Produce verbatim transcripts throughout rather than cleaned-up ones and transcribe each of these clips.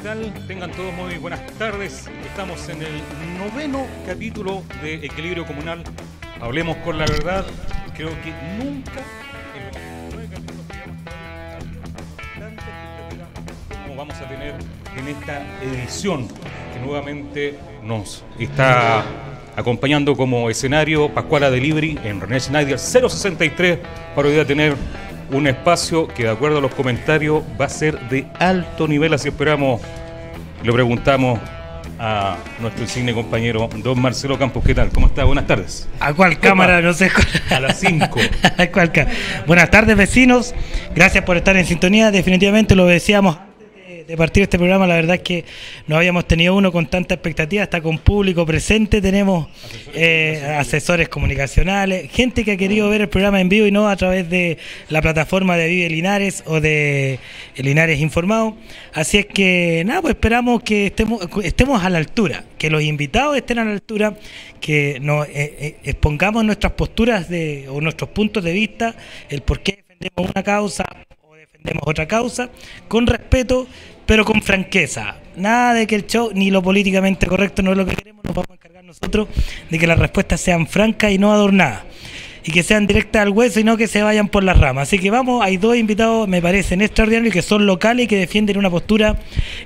tal? Tengan todos muy buenas tardes. Estamos en el noveno capítulo de Equilibrio Comunal. Hablemos con la verdad. Creo que nunca en los nueve capítulos que vamos a tener tanta expectativa como vamos a tener en esta edición que nuevamente nos está acompañando como escenario Pascuala Delivery en René Schneider cero sesenta y tres para hoy día tener un espacio que, de acuerdo a los comentarios, va a ser de alto nivel. Así esperamos. Le preguntamos a nuestro insigne compañero don Marcelo Campos. ¿Qué tal? ¿Cómo está? Buenas tardes. ¿A cuál cámara? No sé. A las cinco. ¿A cuál cámara? Buenas tardes, vecinos. Gracias por estar en sintonía. Definitivamente lo decíamos de partir este programa, la verdad es que no habíamos tenido uno con tanta expectativa, hasta con público presente, tenemos eh, asesores comunicacionales, gente que ha querido ver el programa en vivo y no a través de la plataforma de Vive Linares o de Linares Informado. Así es que nada, pues esperamos que estemos, estemos a la altura, que los invitados estén a la altura, que nos eh, eh, expongamos nuestras posturas de, o nuestros puntos de vista, el por qué defendemos una causa o defendemos otra causa, con respeto, pero con franqueza. Nada de que el show ni lo políticamente correcto no es lo que queremos. Nos vamos a encargar nosotros de que las respuestas sean francas y no adornadas, y que sean directas al hueso y no que se vayan por las ramas. Así que vamos, hay dos invitados, me parecen extraordinarios, que son locales y que defienden una postura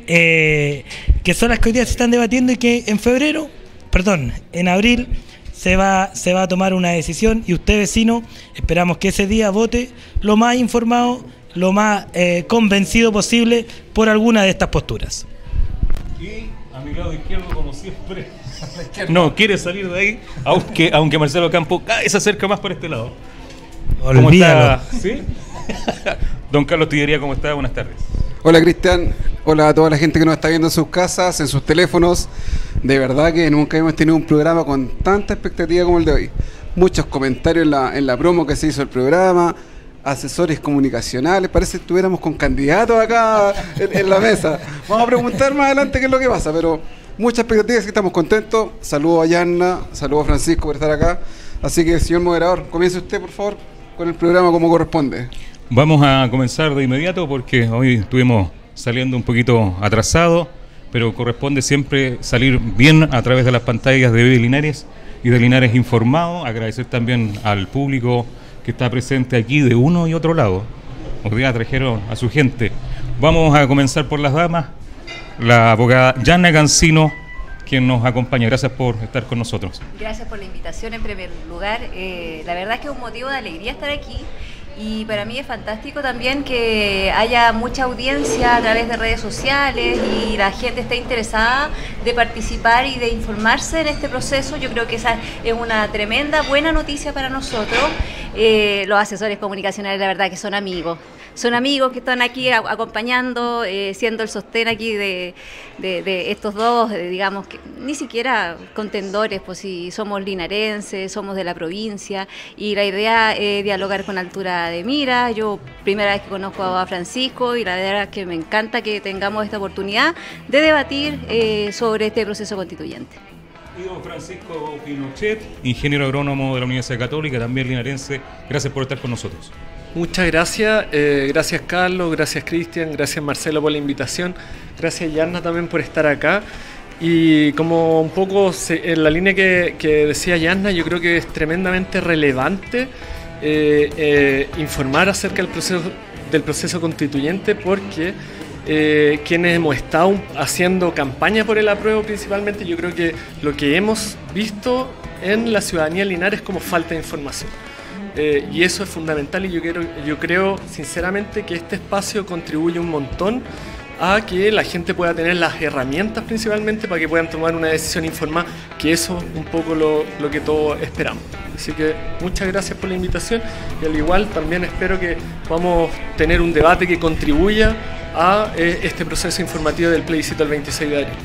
eh, que son las que hoy día se están debatiendo y que en febrero, perdón, en abril se va, se va a tomar una decisión, y usted, vecino, esperamos que ese día vote lo más informado, lo más eh, convencido posible por alguna de estas posturas. Y a mi lado izquierdo, como siempre, no quiere salir de ahí, aunque, aunque Marcelo Campos cada vez se acerca más por este lado. ¿Cómo Olvídalo. está? ¿Sí? Don Carlos Tillería, ¿cómo está? Buenas tardes. Hola, Cristian, hola a toda la gente que nos está viendo en sus casas, en sus teléfonos. De verdad que nunca hemos tenido un programa con tanta expectativa como el de hoy. Muchos comentarios en la, en la promo que se hizo el programa, asesores comunicacionales, parece que estuviéramos con candidatos acá en, en la mesa. Vamos a preguntar más adelante qué es lo que pasa, pero muchas expectativas, que estamos contentos. Saludos a Yanna, saludos a Francisco por estar acá. Así que, señor moderador, comience usted, por favor, con el programa como corresponde. Vamos a comenzar de inmediato porque hoy estuvimos saliendo un poquito atrasados, pero corresponde siempre salir bien a través de las pantallas de Vive Linares y de Linares Informado. Agradecer también al público que está presente aquí de uno y otro lado. Hoy día trajeron a su gente. Vamos a comenzar por las damas. La abogada Yanna Cancino, quien nos acompaña. Gracias por estar con nosotros. Gracias por la invitación en primer lugar. Eh, la verdad es que es un motivo de alegría estar aquí. Y para mí es fantástico también que haya mucha audiencia a través de redes sociales y la gente esté interesada de participar y de informarse en este proceso. Yo creo que esa es una tremenda buena noticia para nosotros. Eh, los asesores comunicacionales, la verdad que son amigos. Son amigos que están aquí acompañando, eh, siendo el sostén aquí de, de, de estos dos, eh, digamos, que ni siquiera contendores, pues si somos linarenses, somos de la provincia, y la idea es dialogar con altura de mira. Yo primera vez que conozco a Francisco y la verdad es que me encanta que tengamos esta oportunidad de debatir eh, sobre este proceso constituyente. Y don Francisco Pinochet, ingeniero agrónomo de la Universidad Católica, también linarense. Gracias por estar con nosotros. Muchas gracias, eh, gracias Carlos, gracias Cristian, gracias Marcelo por la invitación, gracias Yanna también por estar acá. Y como un poco se, en la línea que, que decía Yanna, yo creo que es tremendamente relevante eh, eh, informar acerca del proceso, del proceso constituyente, porque eh, quienes hemos estado haciendo campaña por el apruebo principalmente, yo creo que lo que hemos visto en la ciudadanía de Linares es como falta de información. Eh, y eso es fundamental, y yo, quiero, yo creo sinceramente que este espacio contribuye un montón a que la gente pueda tener las herramientas principalmente para que puedan tomar una decisión informada, que eso es un poco lo, lo que todos esperamos. Así que muchas gracias por la invitación, y al igual también espero que podamos tener un debate que contribuya a eh, este proceso informativo del plebiscito del veintiséis de abril.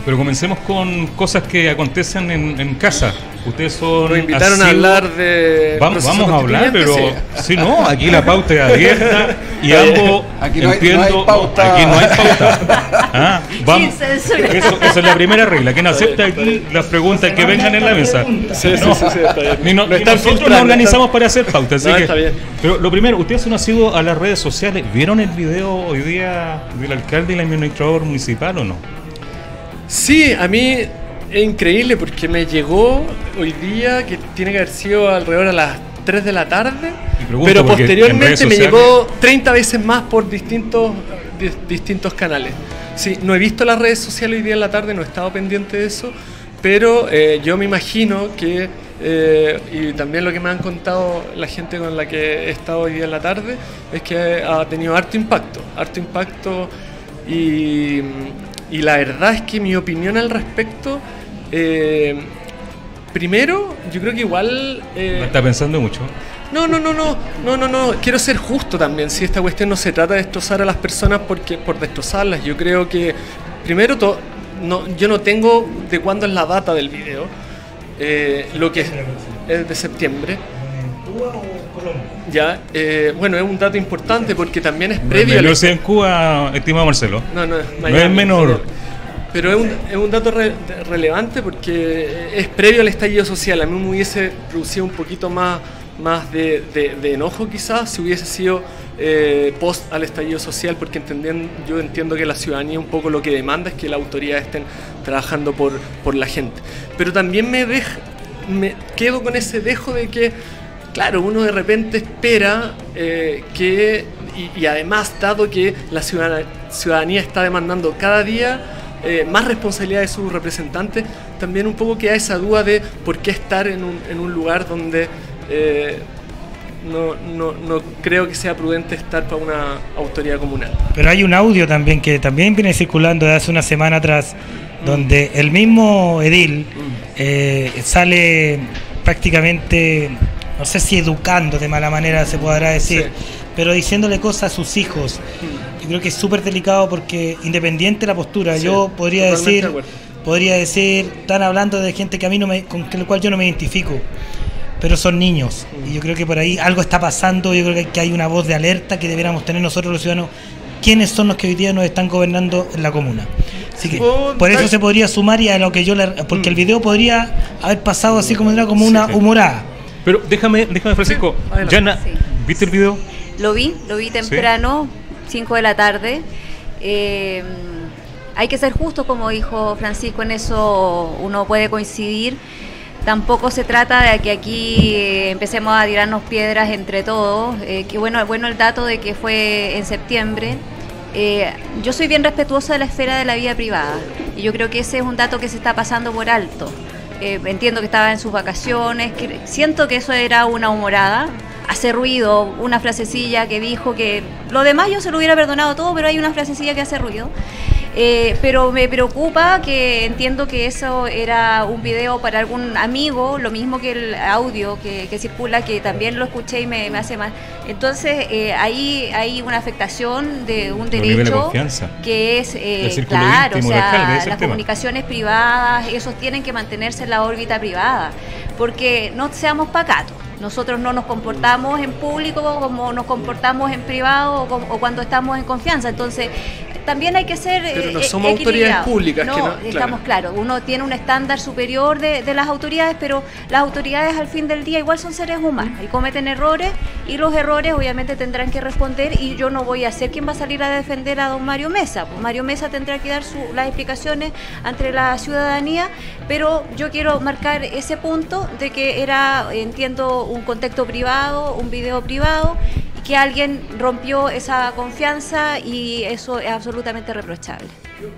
Pero comencemos con cosas que acontecen en, en casa. Ustedes son... Nos invitaron asiduos. a hablar de... Vamos, proceso vamos a hablar, pero... constituyente, Sí, no, aquí la pauta es abierta y ambos Aquí no hay- entiendo... no hay pauta. Aquí no hay pauta. Ah, vamos. Sin censura. Eso, esa es la primera regla, que no acepta aquí las preguntas que vengan en la mesa. Sí, sí, No. sí, sí, está bien. Ni, no- Lo ni están nosotros filtrando, nos organizamos están- para hacer pautas, así No, que- está bien. Pero lo primero, ustedes no han ido a las redes sociales. ¿Vieron el video hoy día del alcalde y el administrador municipal o no? Sí, a mí es increíble porque me llegó hoy día, que tiene que haber sido alrededor a las tres de la tarde, Y pregunto pero porque en redes posteriormente me sociales- llegó treinta veces más por distintos, di- distintos canales. Sí, no he visto las redes sociales hoy día en la tarde, no he estado pendiente de eso, pero eh, yo me imagino que, eh, y también lo que me han contado la gente con la que he estado hoy día en la tarde, es que ha tenido harto impacto, harto impacto y, y la verdad es que mi opinión al respecto, eh, primero, yo creo que igual... eh, ¿No está pensando mucho? no, no, no, no, no, no, no, quiero ser justo también, si esta cuestión no se trata de destrozar a las personas porque por destrozarlas, yo creo que primero to- no, yo no tengo de cuándo es la data del video, eh, lo que es, es de septiembre. Ya, eh, bueno, es un dato importante porque también es previo La al- universidad en Cuba, estimado Marcelo. no, no, No es menor. Pero es un, es un dato re- de- relevante porque es previo al estallido social. A mí me hubiese producido un poquito más, más de, de- de enojo quizás si hubiese sido eh, post al estallido social, porque entendien- yo entiendo que la ciudadanía un poco lo que demanda es que las autoridades estén trabajando por, por la gente. Pero también me, deja, me quedo con ese dejo de que, claro, uno de repente espera eh, que, y, y además dado que la ciudadana- ciudadanía está demandando cada día eh, más responsabilidad de sus representantes, también un poco queda esa duda de por qué estar en un, en un lugar donde eh, no, no, no creo que sea prudente estar para una autoridad comunal. Pero hay un audio también que también viene circulando de hace una semana atrás, donde el mismo edil eh, sale prácticamente, no sé si educando de mala manera se podrá decir, Sí. pero diciéndole cosas a sus hijos. Yo creo que es súper delicado porque independiente de la postura, Sí, yo podría totalmente decir, de acuerdo. podría decir, están hablando de gente que a mí no me, con el cual yo no me identifico, pero son niños. Y yo creo que por ahí algo está pasando, yo creo que hay- que hay una voz de alerta que deberíamos tener nosotros los ciudadanos. ¿Quiénes son los que hoy día nos están gobernando en la comuna? Así que Oh, por eso tal- se podría sumar y a lo que yo le, porque el video podría haber pasado así como era como una sí. humorada. Pero déjame, déjame Francisco. Sí, adelante. Yana, Sí. ¿viste el video? Lo vi, lo vi temprano, cinco de la tarde. Eh, hay que ser justo, como dijo Francisco, en eso uno puede coincidir. Tampoco se trata de que aquí eh, empecemos a tirarnos piedras entre todos. Eh, que bueno, bueno el dato de que fue en septiembre. Eh, yo soy bien respetuosa de la esfera de la vida privada y yo creo que ese es un dato que se está pasando por alto. Eh, entiendo que estaba en sus vacaciones, que siento que eso era una humorada, hace ruido, una frasecilla que dijo que lo demás yo se lo hubiera perdonado todo, pero hay una frasecilla que hace ruido. Eh, pero me preocupa que entiendo que eso era un video para algún amigo, lo mismo que el audio que, que circula, que también lo escuché y me, me hace mal. Entonces eh, ahí hay una afectación de un Los niveles de derecho confianza. que es, eh, El círculo claro, o íntimo del sea, alcalde, ese es el las tema. comunicaciones privadas, esos tienen que mantenerse en la órbita privada, porque no seamos pacatos. Nosotros no nos comportamos en público como nos comportamos en privado o, como- o cuando estamos en confianza. Entonces, también hay que ser Pero no eh, somos autoridades equilibrados. públicas, No, que no- claro. estamos claros. Uno tiene un estándar superior de, de las autoridades, pero las autoridades al fin del día igual son seres humanos y cometen errores, y los errores obviamente tendrán que responder, y yo no voy a ser quien va a salir a defender a don Mario Mesa. Pues Mario Mesa tendrá que dar su, las explicaciones ante la ciudadanía, pero yo quiero marcar ese punto de que era, entiendo, un contexto privado, un video privado, y que alguien rompió esa confianza, y eso es absolutamente reprochable.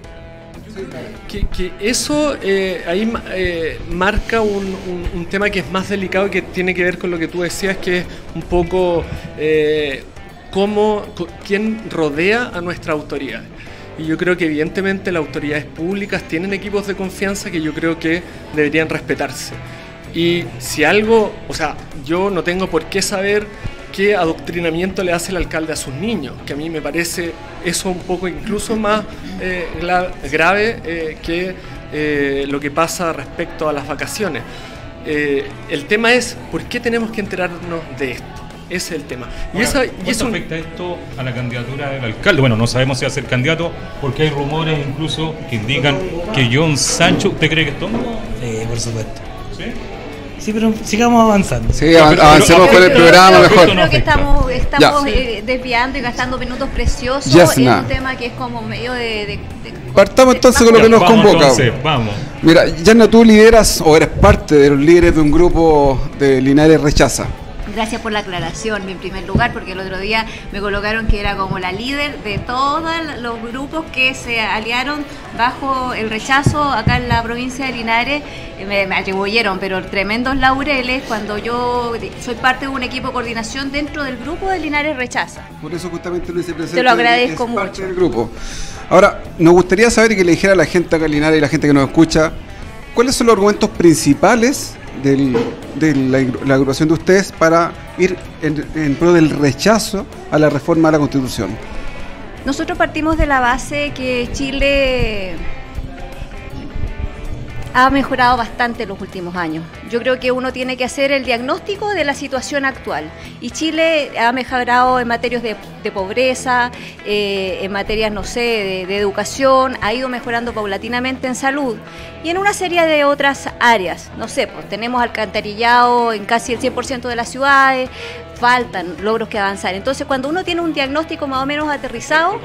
Que, que eso eh, ahí ma- eh, marca un, un- un tema que es más delicado y que tiene que ver con lo que tú decías, que es un poco eh, cómo, co- quién rodea a nuestra autoridad. Y yo creo que evidentemente las autoridades públicas tienen equipos de confianza que yo creo que deberían respetarse. Y si algo, o sea, yo no tengo por qué saber qué adoctrinamiento le hace el alcalde a sus niños, que a mí me parece eso un poco incluso más eh, gla- grave eh, que eh, lo que pasa respecto a las vacaciones. Eh, el tema es, ¿por qué tenemos que enterarnos de esto? Ese es el tema. Y, Ahora, esa, y ¿cuánto eso afecta esto a la candidatura del alcalde? Bueno, no sabemos si va a ser candidato, porque hay rumores incluso que indican que John Sancho, ¿usted cree que es tonto? Sí, por supuesto. ¿Sí? Sí, pero sigamos avanzando. Sí, avan- avancemos pero- con el pero- programa pero- mejor. Yo creo que estamos, estamos Ya. eh, desviando y gastando minutos preciosos Yasna. en un tema que es como medio de... de- de- Partamos entonces con lo que nos Vamos, convoca. entonces, vamos. Mira, Yanna, tú lideras o eres parte de los líderes de un grupo de Linares Rechaza. Gracias por la aclaración, en primer lugar, porque el otro día me colocaron que era como la líder de todos los grupos que se aliaron bajo el rechazo acá en la provincia de Linares. Eh, Me, me atribuyeron, pero tremendos laureles cuando yo soy parte de un equipo de coordinación dentro del grupo de Linares Rechaza. Por eso justamente lo hice presente. Te lo agradezco es parte mucho. del grupo. Ahora, nos gustaría saber y que le dijera a la gente acá en Linares y la gente que nos escucha, ¿cuáles son los argumentos principales del- de la, la agrupación de ustedes para ir en, en pro del rechazo a la reforma a la Constitución? Nosotros partimos de la base que Chile ha mejorado bastante en los últimos años. Yo creo que uno tiene que hacer el diagnóstico de la situación actual. Y Chile ha mejorado en materias de, de pobreza, eh, en materias, no sé, de, de educación, ha ido mejorando paulatinamente en salud y en una serie de otras áreas. No sé, pues tenemos alcantarillado en casi el cien por ciento de las ciudades, faltan logros que avanzar. Entonces, cuando uno tiene un diagnóstico más o menos aterrizado,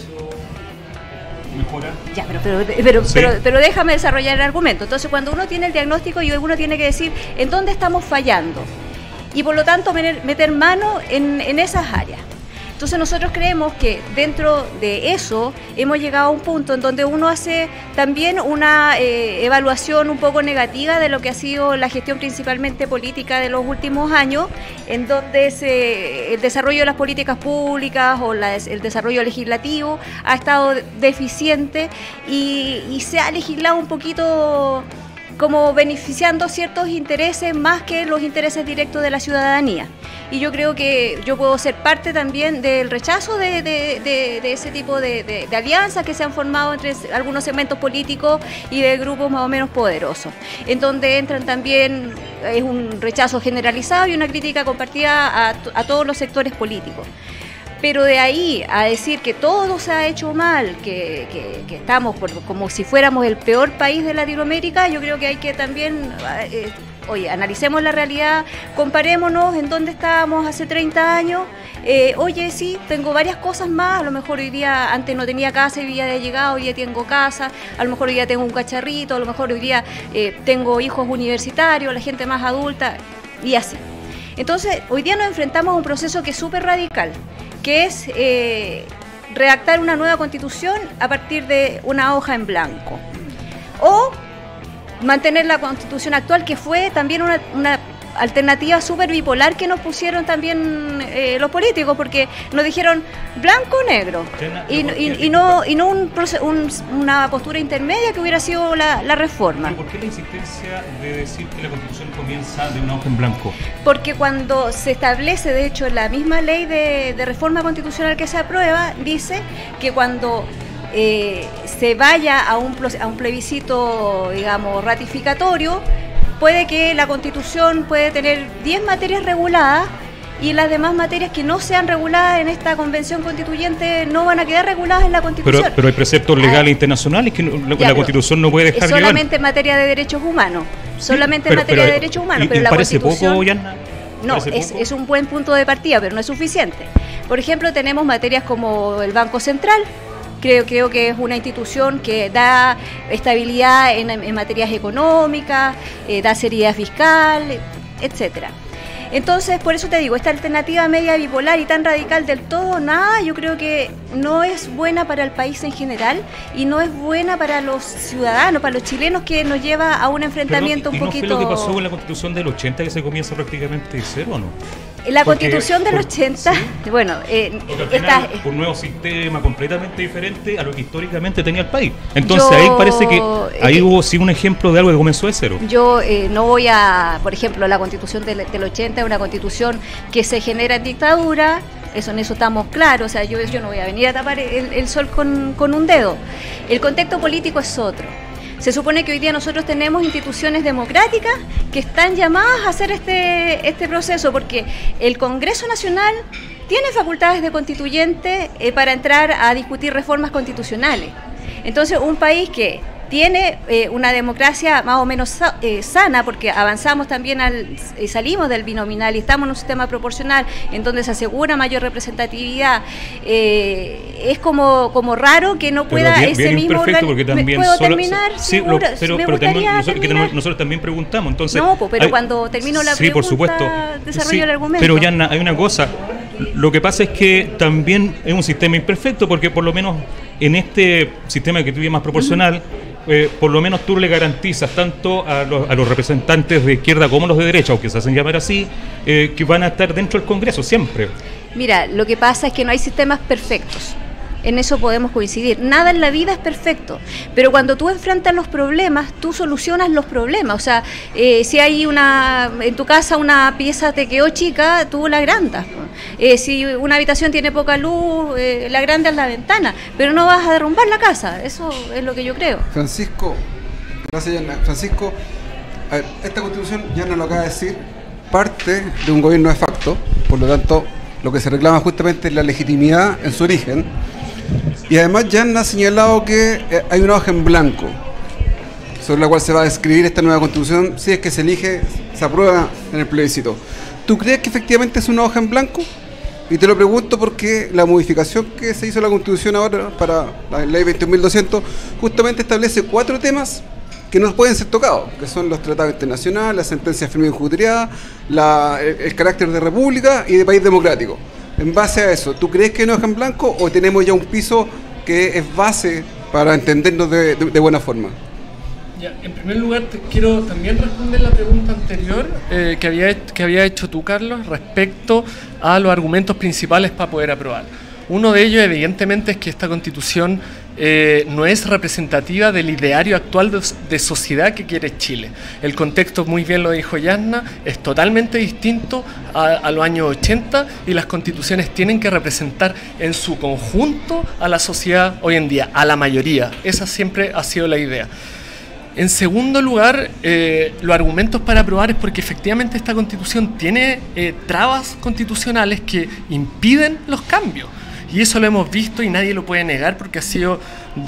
Mejora. ya, pero, pero, pero, Sí. pero, pero déjame desarrollar el argumento. Entonces, cuando uno tiene el diagnóstico, y uno tiene que decir en dónde estamos fallando y por lo tanto meter, meter mano en, en esas áreas. Entonces, nosotros creemos que dentro de eso hemos llegado a un punto en donde uno hace también una eh, evaluación un poco negativa de lo que ha sido la gestión principalmente política de los últimos años, en donde se, el desarrollo de las políticas públicas o la- el desarrollo legislativo ha estado deficiente y, y se ha legislado un poquito como beneficiando ciertos intereses más que los intereses directos de la ciudadanía. Y yo creo que yo puedo ser parte también del rechazo de, de- de- de ese tipo de, de- de alianzas que se han formado entre algunos segmentos políticos y de grupos más o menos poderosos, en donde entran también, es un rechazo generalizado y una crítica compartida a, to- a todos los sectores políticos. Pero de ahí a decir que todo se ha hecho mal, que, que- que estamos por- como si fuéramos el peor país de Latinoamérica, yo creo que hay que también, eh, oye, analicemos la realidad, comparémonos en dónde estábamos hace treinta años. Eh, oye, sí, tengo varias cosas más, a lo mejor hoy día, antes no tenía casa y hoy día de llegado, hoy día tengo casa, a lo mejor hoy día tengo un cacharrito, a lo mejor hoy día eh, tengo hijos universitarios, la gente más adulta, y así. Entonces, hoy día nos enfrentamos a un proceso que es súper radical, que es eh, redactar una nueva constitución a partir de una hoja en blanco. O mantener la constitución actual, que fue también una, una alternativa súper bipolar que nos pusieron también eh, los políticos, porque nos dijeron blanco o negro, y, y- y no, y no un proce- un- una postura intermedia que hubiera sido la, la reforma. ¿Pero por qué la insistencia de decir que la Constitución comienza de una hoja en blanco? Porque cuando se establece, de hecho, en la misma ley de, de reforma constitucional que se aprueba, dice que cuando eh, se vaya a un, plo- a un plebiscito, digamos, ratificatorio, puede que la Constitución puede tener diez materias reguladas y las demás materias que no sean reguladas en esta convención constituyente no van a quedar reguladas en la Constitución. Pero, pero hay preceptos legales Ah, internacionales que no- la, ya, la pero Constitución no puede dejar es llevar. solamente en materia de derechos humanos, solamente pero- en materia pero- de derechos humanos, y- pero y la parece Constitución... poco, Yanna. No, ¿Parece es, poco? es un buen punto de partida, pero no es suficiente. Por ejemplo, tenemos materias como el Banco Central. Creo, creo que es una institución que da estabilidad en, en materias económicas, eh, da seriedad fiscal, etcétera. Entonces, por eso te digo, esta alternativa media bipolar y tan radical del todo, nada, yo creo que no es buena para el país en general y no es buena para los ciudadanos, para los chilenos, que nos lleva a un enfrentamiento Pero no- un ¿y poquito... no fue lo que pasó con la Constitución del ochenta, que se comienza prácticamente de cero o no? La Porque- Constitución del porque- ochenta, sí. bueno, eh, Porque al esta- final, un nuevo sistema completamente diferente a lo que históricamente tenía el país. Entonces Yo- ahí parece que ahí eh, hubo sí un ejemplo de algo que comenzó de cero. Yo eh, no voy a, por ejemplo, la Constitución del, del ochenta es una Constitución que se genera en dictadura, eso en eso estamos claros, o sea, yo, yo no voy a venir a tapar el, el sol con, con un dedo. El contexto político es otro. Se supone que hoy día nosotros tenemos instituciones democráticas que están llamadas a hacer este, este proceso, porque el Congreso Nacional tiene facultades de constituyente eh, para entrar a discutir reformas constitucionales. Entonces, un país que tiene eh, una democracia más o menos sa eh, sana, porque avanzamos también, al, eh, salimos del binominal y estamos en un sistema proporcional en donde se asegura mayor representatividad, eh, es como, como raro que no pueda bien, ese bien mismo orden. ¿Puedo solo, terminar? Sí, lo, pero, pero también, nosotros, que nosotros también preguntamos. Entonces, no, pues, pero hay, cuando termino la sí, pregunta, por supuesto. desarrollo Sí, el argumento. pero Yanna, hay una cosa. Lo que pasa es que también es un sistema imperfecto, porque por lo menos en este sistema que tú llamas proporcional, uh-huh. eh, por lo menos tú le garantizas tanto a los, a los representantes de izquierda como los de derecha, o que se hacen llamar así, eh, que van a estar dentro del Congreso siempre. Mira, lo que pasa es que no hay sistemas perfectos. En eso podemos coincidir. Nada en la vida es perfecto, pero cuando tú enfrentas los problemas, tú solucionas los problemas. O sea, eh, si hay una en tu casa una pieza te quedó chica, tú la agrandas. Eh, si una habitación tiene poca luz, eh, la agrandas la ventana, pero no vas a derrumbar la casa. Eso es lo que yo creo. Francisco, gracias Yanna. Francisco, a ver, esta Constitución, Yanna lo acaba de decir, parte de un gobierno de facto, por lo tanto, lo que se reclama justamente es la legitimidad en su origen. Y además Yanna ha señalado que eh, hay una hoja en blanco sobre la cual se va a escribir esta nueva Constitución si es que se elige, se aprueba en el plebiscito. ¿Tú crees que efectivamente es una hoja en blanco? Y te lo pregunto porque la modificación que se hizo a la Constitución ahora para la ley veintiún mil doscientos justamente establece cuatro temas que no pueden ser tocados, que son los tratados internacionales, la sentencia firme y injuriada, la, el, el carácter de república y de país democrático. En base a eso, ¿tú crees que no es en blanco o tenemos ya un piso que es base para entendernos de, de, de buena forma? Ya, en primer lugar, te quiero también responder la pregunta anterior eh, que, había, que había hecho tú, Carlos, respecto a los argumentos principales para poder aprobar. Uno de ellos, evidentemente, es que esta Constitución eh, no es representativa del ideario actual de, de sociedad que quiere Chile. El contexto, muy bien lo dijo Yanna, es totalmente distinto a, a los años ochenta y las constituciones tienen que representar en su conjunto a la sociedad hoy en día, a la mayoría. Esa siempre ha sido la idea. En segundo lugar, eh, los argumentos para aprobar es porque efectivamente esta Constitución tiene eh, trabas constitucionales que impiden los cambios. Y eso lo hemos visto y nadie lo puede negar porque ha sido,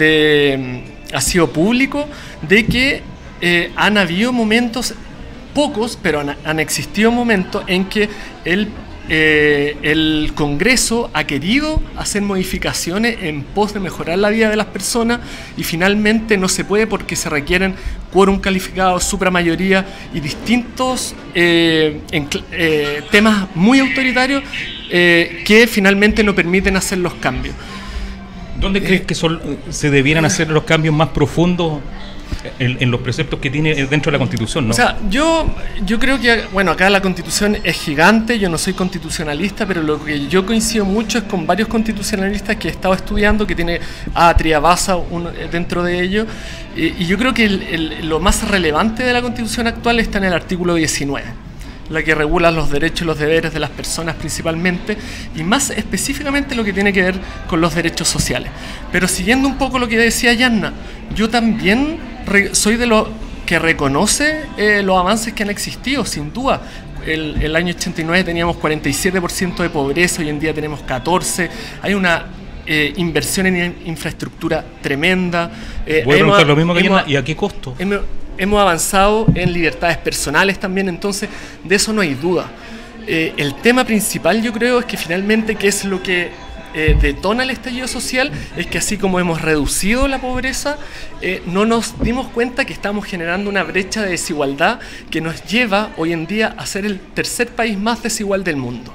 de, ha sido público, de que eh, han habido momentos, pocos, pero han, han existido momentos en que el, eh, el Congreso ha querido hacer modificaciones en pos de mejorar la vida de las personas y finalmente no se puede porque se requieren quórum calificado, supramayoría y distintos eh, en, eh, temas muy autoritarios eh, que finalmente no permiten hacer los cambios. ¿Dónde eh, crees que son, se debieran hacer los cambios más profundos en, en los preceptos que tiene dentro de la Constitución, ¿no? O sea, yo, yo creo que, bueno, acá la Constitución es gigante, yo no soy constitucionalista, pero lo que yo coincido mucho es con varios constitucionalistas que he estado estudiando, que tiene a Triabasa uno, dentro de ellos, y, y yo creo que el, el, lo más relevante de la Constitución actual está en el artículo diecinueve, la que regula los derechos y los deberes de las personas principalmente, y más específicamente lo que tiene que ver con los derechos sociales. Pero siguiendo un poco lo que decía Yanna, yo también re, soy de los que reconoce eh, los avances que han existido, sin duda. El, el año ochenta y nueve teníamos cuarenta y siete por ciento de pobreza, hoy en día tenemos catorce por ciento. Hay una eh, inversión en infraestructura tremenda. Eh, Voy a preguntar hemos, lo mismo que hemos, Yanna, ¿y a qué costo? Hemos, Hemos avanzado en libertades personales también, entonces de eso no hay duda. Eh, el tema principal yo creo es que finalmente, ¿qué es lo que eh, detona el estallido social? Es que así como hemos reducido la pobreza, eh, no nos dimos cuenta que estamos generando una brecha de desigualdad que nos lleva hoy en día a ser el tercer país más desigual del mundo.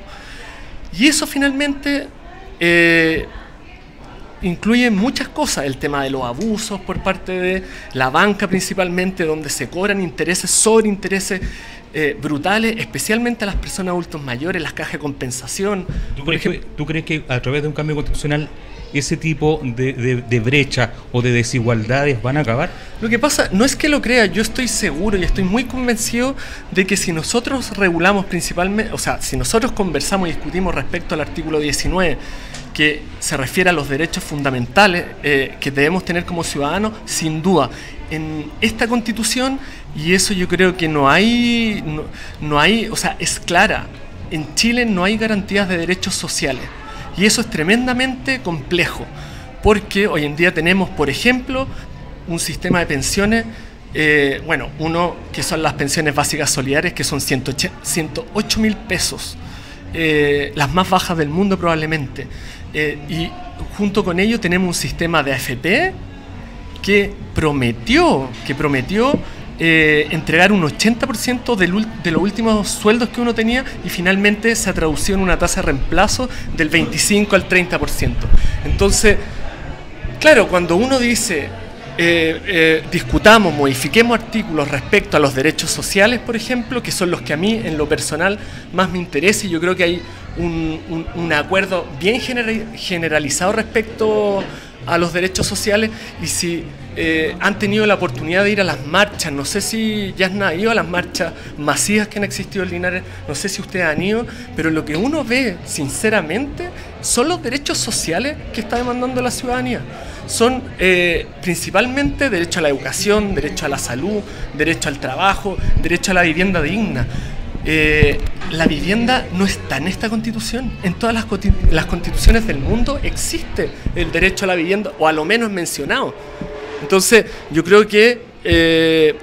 Y eso finalmente Eh, incluye muchas cosas, el tema de los abusos por parte de la banca principalmente, donde se cobran intereses sobre intereses eh, brutales, especialmente a las personas adultos mayores, las cajas de compensación. ¿Tú crees, que, ¿Tú crees que a través de un cambio constitucional ese tipo de, de, de brecha o de desigualdades van a acabar? Lo que pasa, no es que lo crea, yo estoy seguro y estoy muy convencido de que si nosotros regulamos principalmente, o sea, si nosotros conversamos y discutimos respecto al artículo diecinueve, que se refiere a los derechos fundamentales eh, que debemos tener como ciudadanos, sin duda. En esta Constitución, y eso yo creo que no hay, no, no hay, o sea, es clara, en Chile no hay garantías de derechos sociales. Y eso es tremendamente complejo, porque hoy en día tenemos, por ejemplo, un sistema de pensiones, eh, bueno, uno que son las pensiones básicas solidarias, que son ciento ocho mil pesos, eh, las más bajas del mundo probablemente. Eh, y junto con ello tenemos un sistema de A F P que prometió, que prometió eh, entregar un ochenta por ciento del, de los últimos sueldos que uno tenía, y finalmente se ha traducido en una tasa de reemplazo del veinticinco al treinta por ciento. Entonces, claro, cuando uno dice eh, eh, discutamos, modifiquemos artículos respecto a los derechos sociales, por ejemplo, que son los que a mí en lo personal más me interesa, y yo creo que hay un, un, un acuerdo bien generalizado respecto a los derechos sociales. Y si eh, han tenido la oportunidad de ir a las marchas, no sé si Yasna ha ido a las marchas masivas que han existido en Linares, no sé si ustedes han ido, pero lo que uno ve sinceramente son los derechos sociales que está demandando la ciudadanía. Son eh, principalmente derecho a la educación, derecho a la salud, derecho al trabajo, derecho a la vivienda digna. Eh, la vivienda no está en esta Constitución. En todas las, las constituciones del mundo existe el derecho a la vivienda, o a lo menos mencionado. Entonces, yo creo que eh,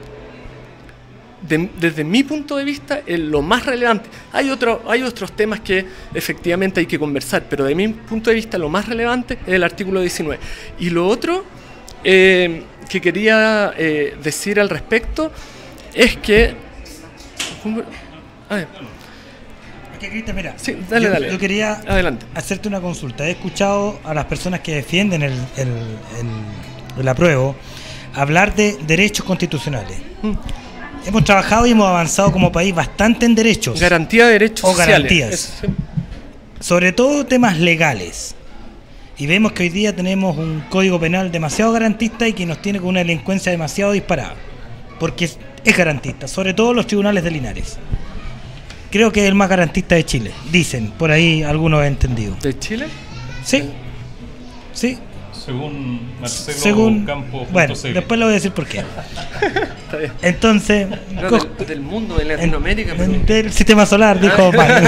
de, desde mi punto de vista es lo más relevante. Hay, otro, hay otros temas que efectivamente hay que conversar, pero de mi punto de vista lo más relevante es el artículo diecinueve. Y lo otro eh, que quería eh, decir al respecto es que a ver. Que, Cristian, mira, sí, dale, yo, dale. yo quería Adelante. hacerte una consulta. He escuchado a las personas que defienden el, el, el, el apruebo hablar de derechos constitucionales. Mm. Hemos trabajado y hemos avanzado como país bastante en derechos. Garantía de derechos o sociales. Garantías. Eso, sí. Sobre todo temas legales. Y vemos que hoy día tenemos un código penal demasiado garantista y que nos tiene con una delincuencia demasiado disparada. Porque es, es garantista, sobre todo los tribunales de Linares. Creo que es el más garantista de Chile, dicen, por ahí algunos han entendido. ¿De Chile? Sí, sí. Según Marcelo Según, Campos. Bueno, después le voy a decir por qué. Está bien. Entonces... No, del, del mundo, de Latinoamérica. En, pero... Del sistema solar, dijo Mario.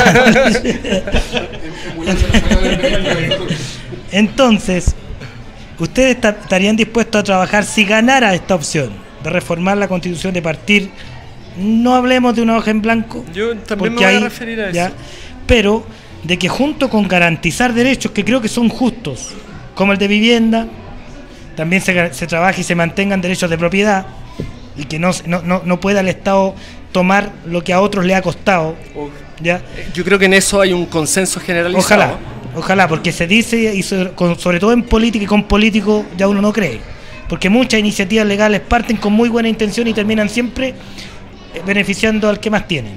Entonces, ¿ustedes estarían dispuestos a trabajar si ganara esta opción de reformar la Constitución, de partir? No hablemos de una hoja en blanco. Yo también me voy hay, a referir a ya, eso. Pero de que junto con garantizar derechos que creo que son justos, como el de vivienda, también se, se trabaje y se mantengan derechos de propiedad, y que no, no, no, no pueda el Estado tomar lo que a otros le ha costado. ¿Ya? Yo creo que en eso hay un consenso generalizado. Ojalá, ojalá, porque se dice, y sobre todo en política y con políticos ya uno no cree. Porque muchas iniciativas legales parten con muy buena intención y terminan siempre beneficiando al que más tienen.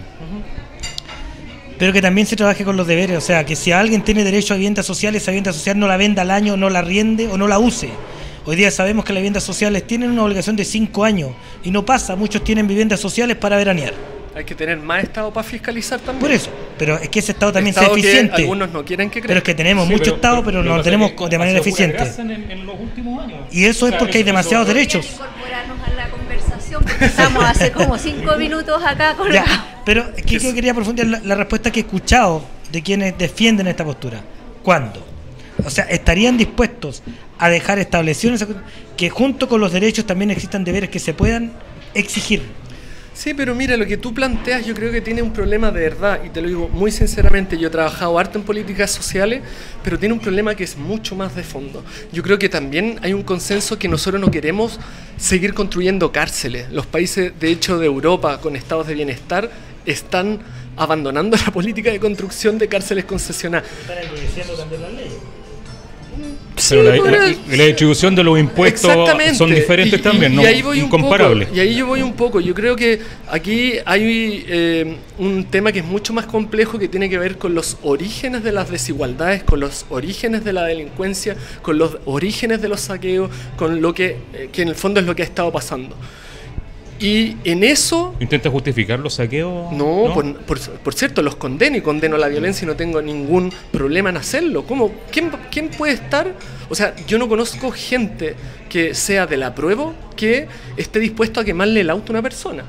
Pero que también se trabaje con los deberes, o sea, que si alguien tiene derecho a vivienda social, esa vivienda social no la venda al año, no la arriende o no la use. Hoy día sabemos que las viviendas sociales tienen una obligación de cinco años y no pasa, muchos tienen viviendas sociales para veranear. Hay que tener más Estado para fiscalizar también. Por eso, pero es que ese Estado también Estado sea eficiente. Que algunos no quieren que crezca. Pero es que tenemos sí, mucho pero, Estado, pero, pero, pero no lo tenemos de manera eficiente. En, en los últimos años. Y eso o sea, es porque hay demasiados derechos. Incorporarnos a la conversación, porque estamos hace como cinco minutos acá con ya, la... Pero es que yo quería profundizar la, la respuesta que he escuchado de quienes defienden esta postura. ¿Cuándo? O sea, ¿estarían dispuestos a dejar establecido que junto con los derechos también existan deberes que se puedan exigir? Sí, pero mira, lo que tú planteas yo creo que tiene un problema de verdad, y te lo digo muy sinceramente. Yo he trabajado harto en políticas sociales, pero tiene un problema que es mucho más de fondo. Yo creo que también hay un consenso que nosotros no queremos seguir construyendo cárceles. Los países, de hecho, de Europa con estados de bienestar están abandonando la política de construcción de cárceles concesionadas. Están endureciendo también las leyes. Sí, pero la, la, la distribución de los impuestos son diferentes y, también, y, ¿no? Y ahí voy Incomparables. Un poco, y ahí yo voy un poco. Yo creo que aquí hay eh, un tema que es mucho más complejo, que tiene que ver con los orígenes de las desigualdades, con los orígenes de la delincuencia, con los orígenes de los saqueos, con lo que, eh, que en el fondo es lo que ha estado pasando. Y en eso... ¿Intenta justificar los saqueos? No, ¿no? Por, por, por cierto, los condeno y condeno la violencia y no tengo ningún problema en hacerlo. ¿Cómo? ¿Quién, quién puede estar? O sea, yo no conozco gente que sea del apruebo que esté dispuesto a quemarle el auto a una persona.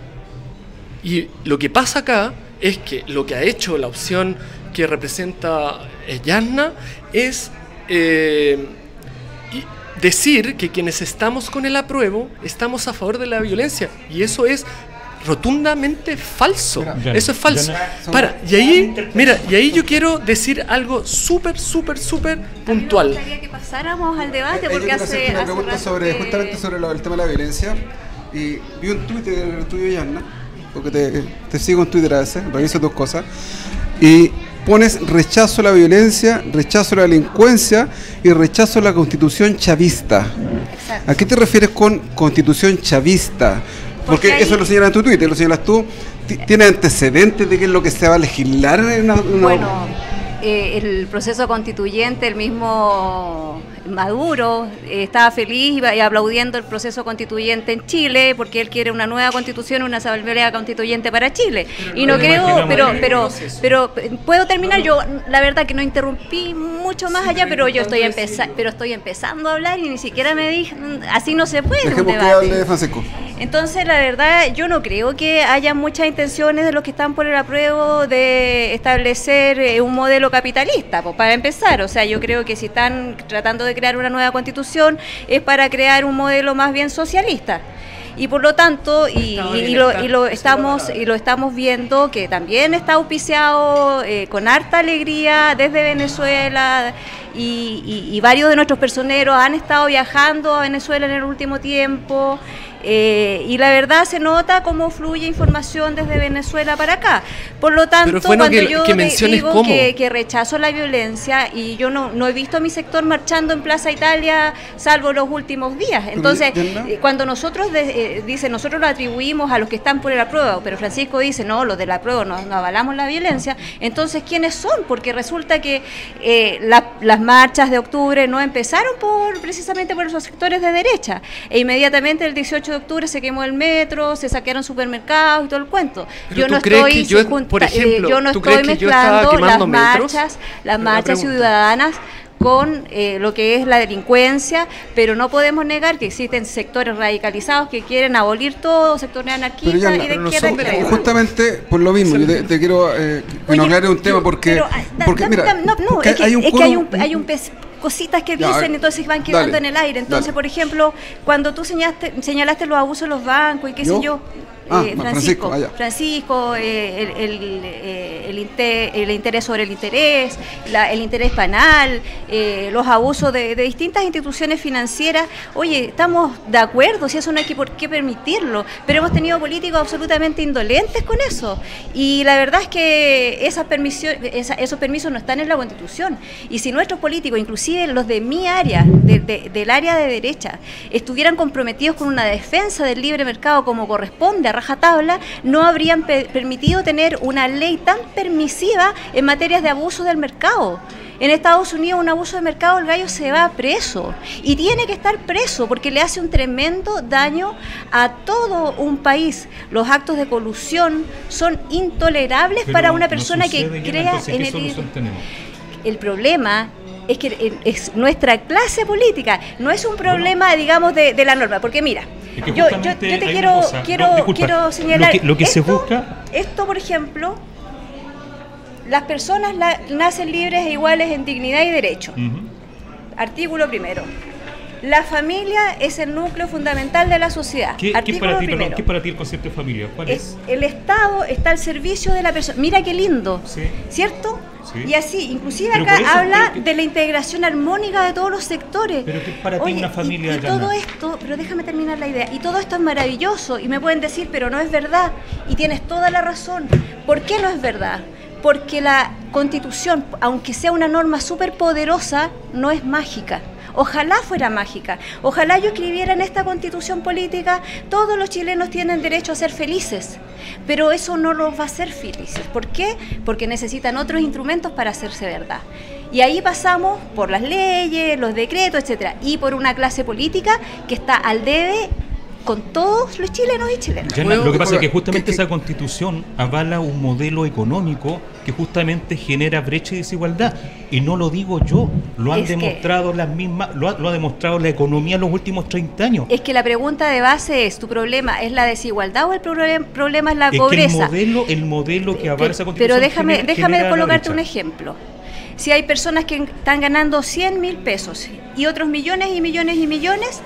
Y lo que pasa acá es que lo que ha hecho la opción que representa Yasna es... Eh, decir que quienes estamos con el apruebo estamos a favor de la violencia, y eso es rotundamente falso. Mira, eso es falso. Ya, Para, y ahí, mira, y ahí yo quiero decir algo súper, súper, súper puntual. Me gustaría que pasáramos al debate eh, porque yo hace, una hace pregunta rato sobre, que... justamente sobre lo, el tema de la violencia, y vi un Twitter tuyo, Yasna, porque te, te sigo en Twitter a veces, reviso tus cosas, y pones rechazo a la violencia, rechazo a la delincuencia y rechazo a la constitución chavista. Exacto. ¿A qué te refieres con constitución chavista? Porque, Porque ahí... eso lo señalas en tu Twitter, lo señalas tú. ¿Tiene antecedentes de qué es lo que se va a legislar en una, una... Bueno, eh, el proceso constituyente, el mismo Maduro eh, estaba feliz y aplaudiendo el proceso constituyente en Chile porque él quiere una nueva constitución, una asamblea constituyente para Chile. Pero y no, no creo, pero, pero, pero, pero puedo terminar. Yo la verdad que no interrumpí mucho más sí, allá, pero yo estoy empezando, pero estoy empezando a hablar y ni siquiera me dije, así no se puede. Dejemos que hable Francisco. Entonces, la verdad, yo no creo que haya muchas intenciones de los que están por el apruebo de establecer eh, un modelo capitalista, pues, para empezar. O sea, yo creo que si están tratando de crear una nueva constitución es para crear un modelo más bien socialista. Y por lo tanto, y, y, lo, y, lo, estamos, y lo estamos viendo que también está auspiciado eh, con harta alegría desde Venezuela, y, y, y varios de nuestros personeros han estado viajando a Venezuela en el último tiempo. Eh, y la verdad se nota cómo fluye información desde Venezuela para acá. Por lo tanto, bueno cuando que, yo que digo que, que rechazo la violencia, y yo no, no he visto a mi sector marchando en Plaza Italia salvo los últimos días. Entonces, eh, cuando nosotros de, eh, dice, nosotros lo atribuimos a los que están por el apruebo, pero Francisco dice, no, los del apruebo no, no avalamos la violencia. Entonces, ¿quiénes son? Porque resulta que eh, la, las marchas de octubre no empezaron por precisamente por esos sectores de derecha, e inmediatamente el dieciocho de octubre se quemó el metro, se saquearon supermercados y todo el cuento. Pero yo no estoy yo, junta, por ejemplo, eh, yo no estoy mezclando las marchas, las marchas ciudadanas con eh, lo que es la delincuencia, pero no podemos negar que existen sectores radicalizados que quieren abolir todo, sectores anarquistas ya, y de izquierda no extrema. Justamente por lo mismo, yo te, te quiero eh, que nos aclare un tema porque, pero, da, porque da, mira, da, no, no, es que hay un, es que hay un, hay un pez, cositas que dicen, ya, entonces van quedando dale, en el aire. Entonces, dale. Por ejemplo, cuando tú señalaste, señalaste los abusos de los bancos y qué ¿Yo? sé yo, ah, eh, Francisco, Francisco, Francisco eh, el, el, eh, el, inter, el interés sobre el interés, la, el interés penal, eh, los abusos de, de distintas instituciones financieras. Oye, estamos de acuerdo, si eso no hay que por qué permitirlo, pero hemos tenido políticos absolutamente indolentes con eso, y la verdad es que esas esa, esos permisos no están en la Constitución. Y si nuestros políticos, inclusive los de mi área, de, de, del área de derecha, estuvieran comprometidos con una defensa del libre mercado como corresponde a rajatabla, no habrían pe permitido tener una ley tan permisiva en materias de abuso del mercado. En Estados Unidos un abuso de mercado, el gallo se va preso, y tiene que estar preso porque le hace un tremendo daño a todo un país. Los actos de colusión son intolerables Pero para una persona no que crea en el... El problema es que es nuestra clase política, no es un problema, bueno, digamos, de, de la norma, porque mira, es que yo, yo, yo te quiero, cosa, quiero, no, disculpa, quiero señalar, lo que, lo que esto, se busca... esto, por ejemplo, las personas la, nacen libres e iguales en dignidad y derecho. Uh-huh. Artículo primero. La familia es el núcleo fundamental de la sociedad. ¿Qué, ¿qué, para ti, perdón, ¿Qué para ti el concepto de familia? ¿Cuál es? es? El Estado está al servicio de la persona. Mira qué lindo, sí. ¿Cierto? Sí. Y así, inclusive pero acá habla que... de la integración armónica de todos los sectores. Pero que para Oye, ti una familia... Y, y todo esto, pero déjame terminar la idea, y todo esto es maravilloso, y me pueden decir, pero no es verdad, y tienes toda la razón. ¿Por qué no es verdad? Porque la Constitución, aunque sea una norma súper poderosa, no es mágica. Ojalá fuera mágica, ojalá yo escribiera en esta Constitución política, todos los chilenos tienen derecho a ser felices, pero eso no los va a hacer felices. ¿Por qué? Porque necesitan otros instrumentos para hacerse verdad. Y ahí pasamos por las leyes, los decretos, etcétera, y por una clase política que está al debe con todos los chilenos y chilenas. Yana, lo que pasa es que justamente ¿Qué, qué? esa constitución avala un modelo económico que justamente genera brecha y desigualdad. Y no lo digo yo, lo han Es que- demostrado las mismas, lo ha, lo ha demostrado la economía en los últimos treinta años. Es que la pregunta de base es, ¿tu problema es la desigualdad o el problem- problema es la Es que el pobreza? modelo, el modelo que avala esa Pero, constitución pero déjame, genera- déjame genera la colocarte un brecha. ejemplo. Si hay personas que están ganando cien mil pesos y otros millones y millones y millones,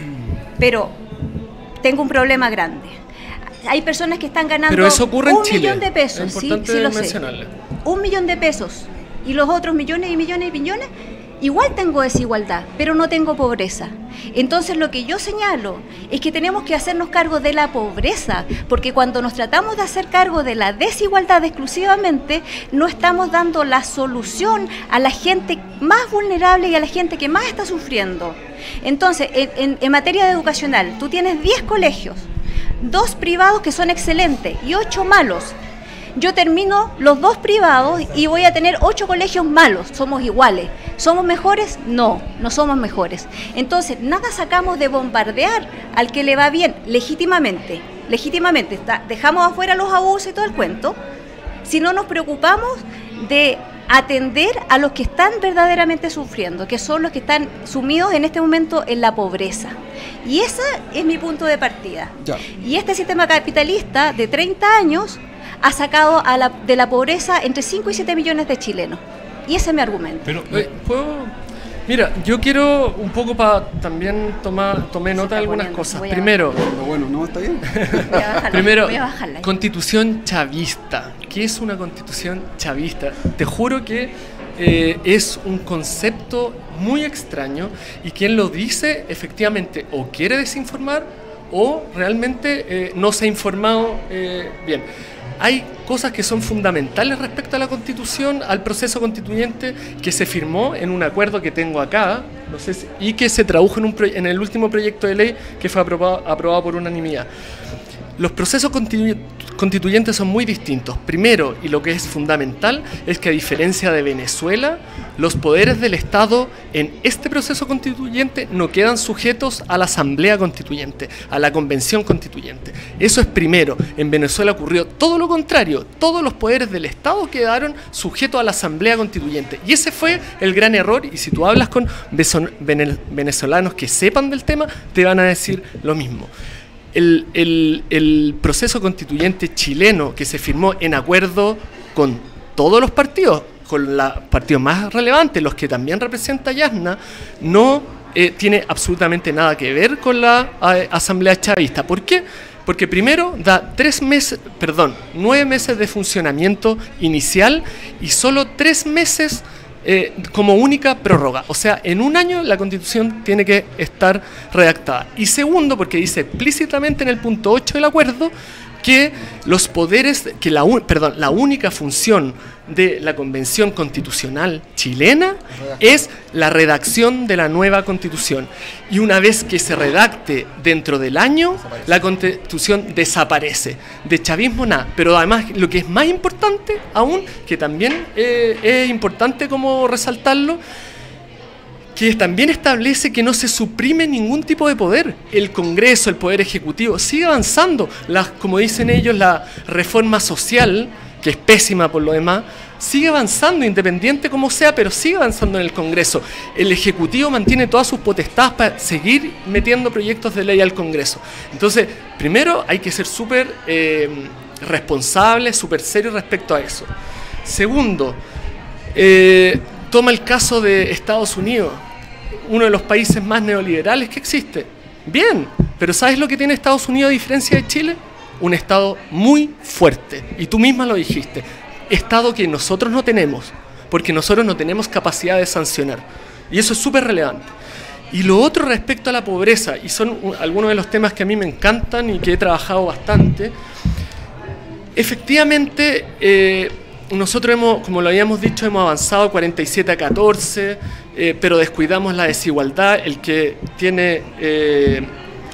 pero tengo un problema grande. Hay personas que están ganando Pero eso ocurre en un Chile. millón de pesos, Es sí, importante sí lo sé. mencionarlo. Un millón de pesos y los otros millones y millones y millones, igual tengo desigualdad, pero no tengo pobreza. Entonces lo que yo señalo es que tenemos que hacernos cargo de la pobreza, porque cuando nos tratamos de hacer cargo de la desigualdad exclusivamente, no estamos dando la solución a la gente más vulnerable y a la gente que más está sufriendo. Entonces, en, en- en materia de educacional, tú tienes diez colegios, dos privados que son excelentes y ocho malos. Yo termino los dos privados y voy a tener ocho colegios malos. Somos iguales. ¿Somos mejores? No, no somos mejores. Entonces, nada sacamos de bombardear al que le va bien, legítimamente. Legítimamente. Está- dejamos afuera los abusos y todo el cuento. Si no nos preocupamos de atender a los que están verdaderamente sufriendo, que son los que están sumidos en este momento en la pobreza. Y ese es mi punto de partida. Ya. Y este sistema capitalista de treinta años ha sacado a la, de la pobreza entre cinco y siete millones de chilenos. Y ese es mi argumento. Pero, Oye, ¿puedo? Mira, yo quiero un poco para también tomar tomé Se nota de está algunas poniendo, cosas. voy a- Primero, Pero bueno, no, está bien. Voy a bajarla, primero, voy a bajarla. constitución chavista. ¿Qué es una constitución chavista? Te juro que eh, es un concepto muy extraño y quien lo dice efectivamente o quiere desinformar o realmente eh, no se ha informado eh, bien. Hay cosas que son fundamentales respecto a la Constitución, al proceso constituyente que se firmó en un acuerdo que tengo acá, no sé si- y que se tradujo en, un proye- en el último proyecto de ley que fue aprobado, aprobado por unanimidad. Los procesos constitu- constituyentes son muy distintos. Primero, y lo que es fundamental, es que a diferencia de Venezuela, los poderes del Estado en este proceso constituyente no quedan sujetos a la Asamblea Constituyente, a la Convención Constituyente. Eso es primero. En Venezuela ocurrió todo lo contrario. Todos los poderes del Estado quedaron sujetos a la Asamblea Constituyente. Y ese fue el gran error. Y si tú hablas con beso- vene- venezolanos que sepan del tema, te van a decir lo mismo. El, el- el proceso constituyente chileno que se firmó en acuerdo con todos los partidos, con los partidos más relevantes, los que también representa Yasna, no eh, tiene absolutamente nada que ver con la eh, Asamblea Chavista. ¿Por qué? Porque primero da tres meses, perdón, nueve meses de funcionamiento inicial y solo tres meses Eh, como única prórroga. O sea, en un año la Constitución tiene que estar redactada. Y segundo, porque dice explícitamente en el punto ocho del acuerdo que los poderes, que la, un- perdón, la única función de la Convención Constitucional chilena es la redacción de la nueva Constitución. Y una vez que se redacte dentro del año, la Constitución desaparece. De chavismo nada. Pero además, lo que es más importante aún, que también eh, es importante como resaltarlo, que también establece que no se suprime ningún tipo de poder. El Congreso, el Poder Ejecutivo, sigue avanzando. Las, como dicen ellos, la reforma social, que es pésima por lo demás, sigue avanzando, independiente como sea, pero sigue avanzando en el Congreso. El Ejecutivo mantiene todas sus potestades para seguir metiendo proyectos de ley al Congreso. Entonces, primero hay que ser súper eh, responsable, súper serio respecto a eso. Segundo, eh, toma el caso de Estados Unidos, uno de los países más neoliberales que existe. Bien, pero ¿sabes lo que tiene Estados Unidos a diferencia de Chile? Un Estado muy fuerte. Y tú misma lo dijiste. Estado que nosotros no tenemos, porque nosotros no tenemos capacidad de sancionar. Y eso es súper relevante. Y lo otro respecto a la pobreza, y son uh, algunos de los temas que a mí me encantan y que he trabajado bastante, efectivamente, eh, nosotros hemos, como lo habíamos dicho, hemos avanzado cuarenta y siete a catorce, eh, pero descuidamos la desigualdad. El que tiene eh,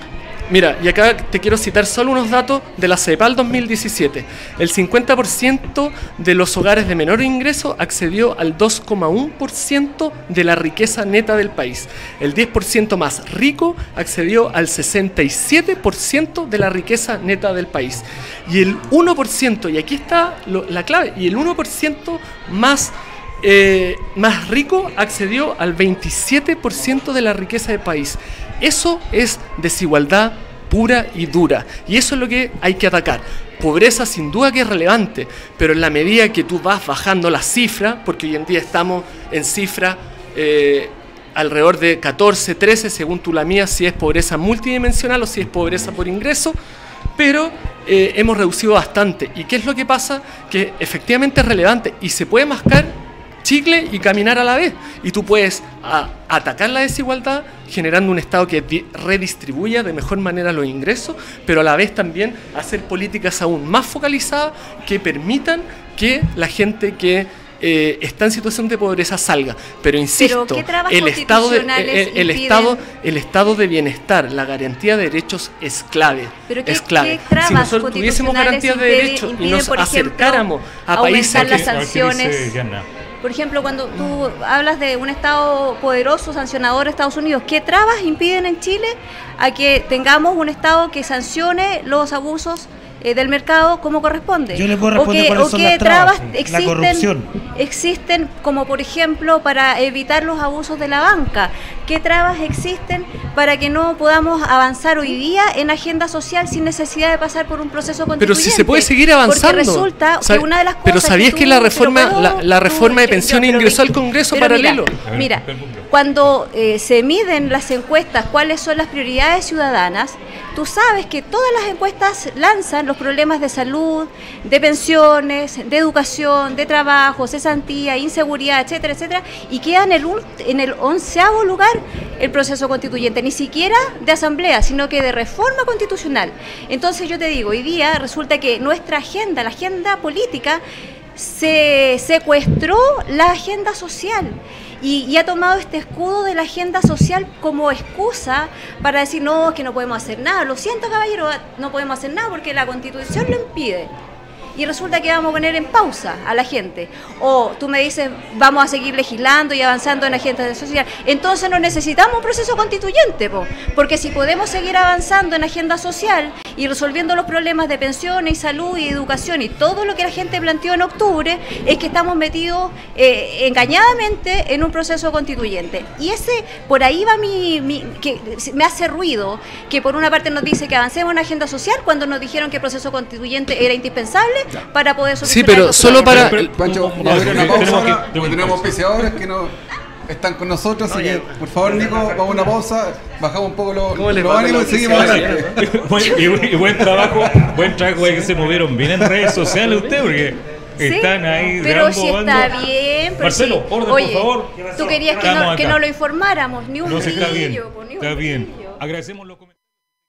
Mira, y acá te quiero citar solo unos datos de la CEPAL dos mil diecisiete. El cincuenta por ciento de los hogares de menor ingreso accedió al dos coma uno por ciento de la riqueza neta del país. El diez por ciento más rico accedió al sesenta y siete por ciento de la riqueza neta del país. Y el uno por ciento, y aquí está lo, la clave, y el uno por ciento más, eh, más rico accedió al veintisiete por ciento de la riqueza del país. Eso es desigualdad pura y dura, y eso es lo que hay que atacar. Pobreza sin duda que es relevante, pero en la medida que tú vas bajando la cifra, porque hoy en día estamos en cifra eh, alrededor de catorce, trece, según tú la mía, si es pobreza multidimensional o si es pobreza por ingreso, pero eh, hemos reducido bastante. ¿Y qué es lo que pasa? Que efectivamente es relevante y se puede mascar chicle y caminar a la vez, y tú puedes a, atacar la desigualdad generando un Estado que di, redistribuya de mejor manera los ingresos, pero a la vez también hacer políticas aún más focalizadas que permitan que la gente que eh, está en situación de pobreza salga. Pero insisto, ¿Pero el estado de, el, el estado el estado de bienestar, la garantía de derechos es clave. ¿Pero qué, es clave. ¿qué trabas si nosotros tuviésemos garantías de derechos y nos por ejemplo, acercáramos a países las que, sanciones? Por ejemplo, cuando tú hablas de un Estado poderoso, sancionador de Estados Unidos, ¿qué trabas impiden en Chile a que tengamos un Estado que sancione los abusos eh, del mercado como corresponde? Yo le puedo responder cuáles son las trabas. La corrupción. Existen, como por ejemplo, para evitar los abusos de la banca. ¿Qué trabas existen para que no podamos avanzar hoy día en agenda social sin necesidad de pasar por un proceso constituyente? Pero si se puede seguir avanzando. Porque resulta que una de las cosas Pero ¿sabías que, que, tú, la reforma puedo, la, la reforma tú, de pensiones ingresó al Congreso paralelo? Mira, mira cuando eh, se miden las encuestas cuáles son las prioridades ciudadanas, tú sabes que todas las encuestas lanzan los problemas de salud, de pensiones, de educación, de trabajo, cesantía, inseguridad, etcétera, etcétera, y queda en el, en el onceavo lugar el proceso constituyente, ni siquiera de asamblea, sino que de reforma constitucional. Entonces yo te digo, hoy día resulta que nuestra agenda, la agenda política, se secuestró la agenda social. Y, y ha tomado este escudo de la agenda social como excusa para decir, no, es que no podemos hacer nada. Lo siento, caballero, no podemos hacer nada porque la Constitución lo impide. Y resulta que vamos a poner en pausa a la gente. O tú me dices, vamos a seguir legislando y avanzando en la agenda social. Entonces no necesitamos un proceso constituyente, po, porque si podemos seguir avanzando en agenda social y resolviendo los problemas de pensiones, y salud y educación y todo lo que la gente planteó en octubre, es que estamos metidos eh, engañadamente en un proceso constituyente. Y ese, por ahí va mi, mi... que me hace ruido, que por una parte nos dice que avancemos en agenda social cuando nos dijeron que el proceso constituyente era indispensable para poder sí, pero solo para el Pancho, vamos a hacer una pausa ahora, porque tenemos auspiciadores que no están con nosotros, así que por favor, Nico, vamos a una pausa, bajamos un poco los lo ánimos y seguimos adelante. y, y buen trabajo, buen trabajo que se movieron bien en redes sociales ustedes, porque ¿sí? Están ahí de pero ambos si está bandos. bien, pero Marcelo, si, orden, oye, por favor. tú querías que no, que no lo informáramos, ni un No, sí, está bien, brillo, pues, ni un está bien. brillo. Agradecemos los comentarios.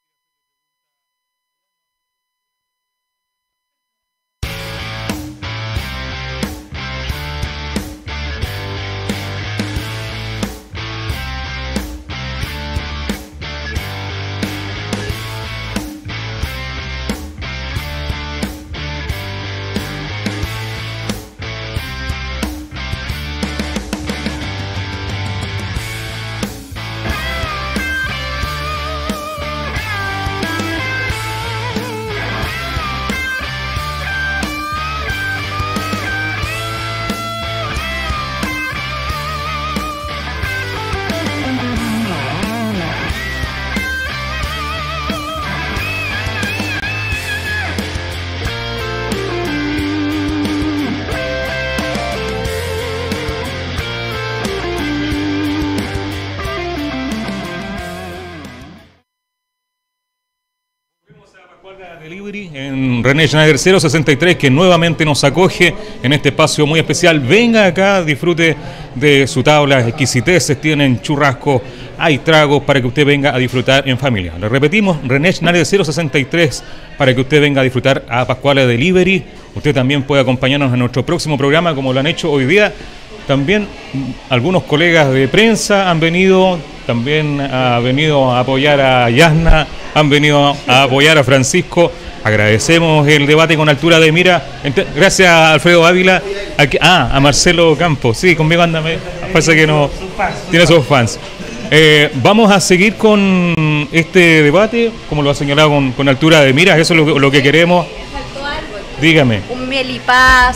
Delivery en René Schneider cero sesenta y tres, que nuevamente nos acoge en este espacio muy especial. Venga acá, disfrute de su tabla, exquisiteces, tienen churrasco, hay tragos para que usted venga a disfrutar en familia. Le repetimos, René Schneider cero sesenta y tres, para que usted venga a disfrutar a Pascuala Delivery. Usted también puede acompañarnos en nuestro próximo programa, como lo han hecho hoy día. También algunos colegas de prensa han venido, también ha venido a apoyar a Yasna han venido a, a apoyar a Francisco. Agradecemos el debate con altura de mira. Ent- Gracias a Alfredo Ávila. A que- ah, a Marcelo Campos. Sí, conmigo ándame. Parece que no. Tiene sus fans. Eh, vamos a seguir con este debate, como lo ha señalado, con, con altura de miras. Eso es lo, lo que queremos. Faltó algo. Dígame. Un melipaz,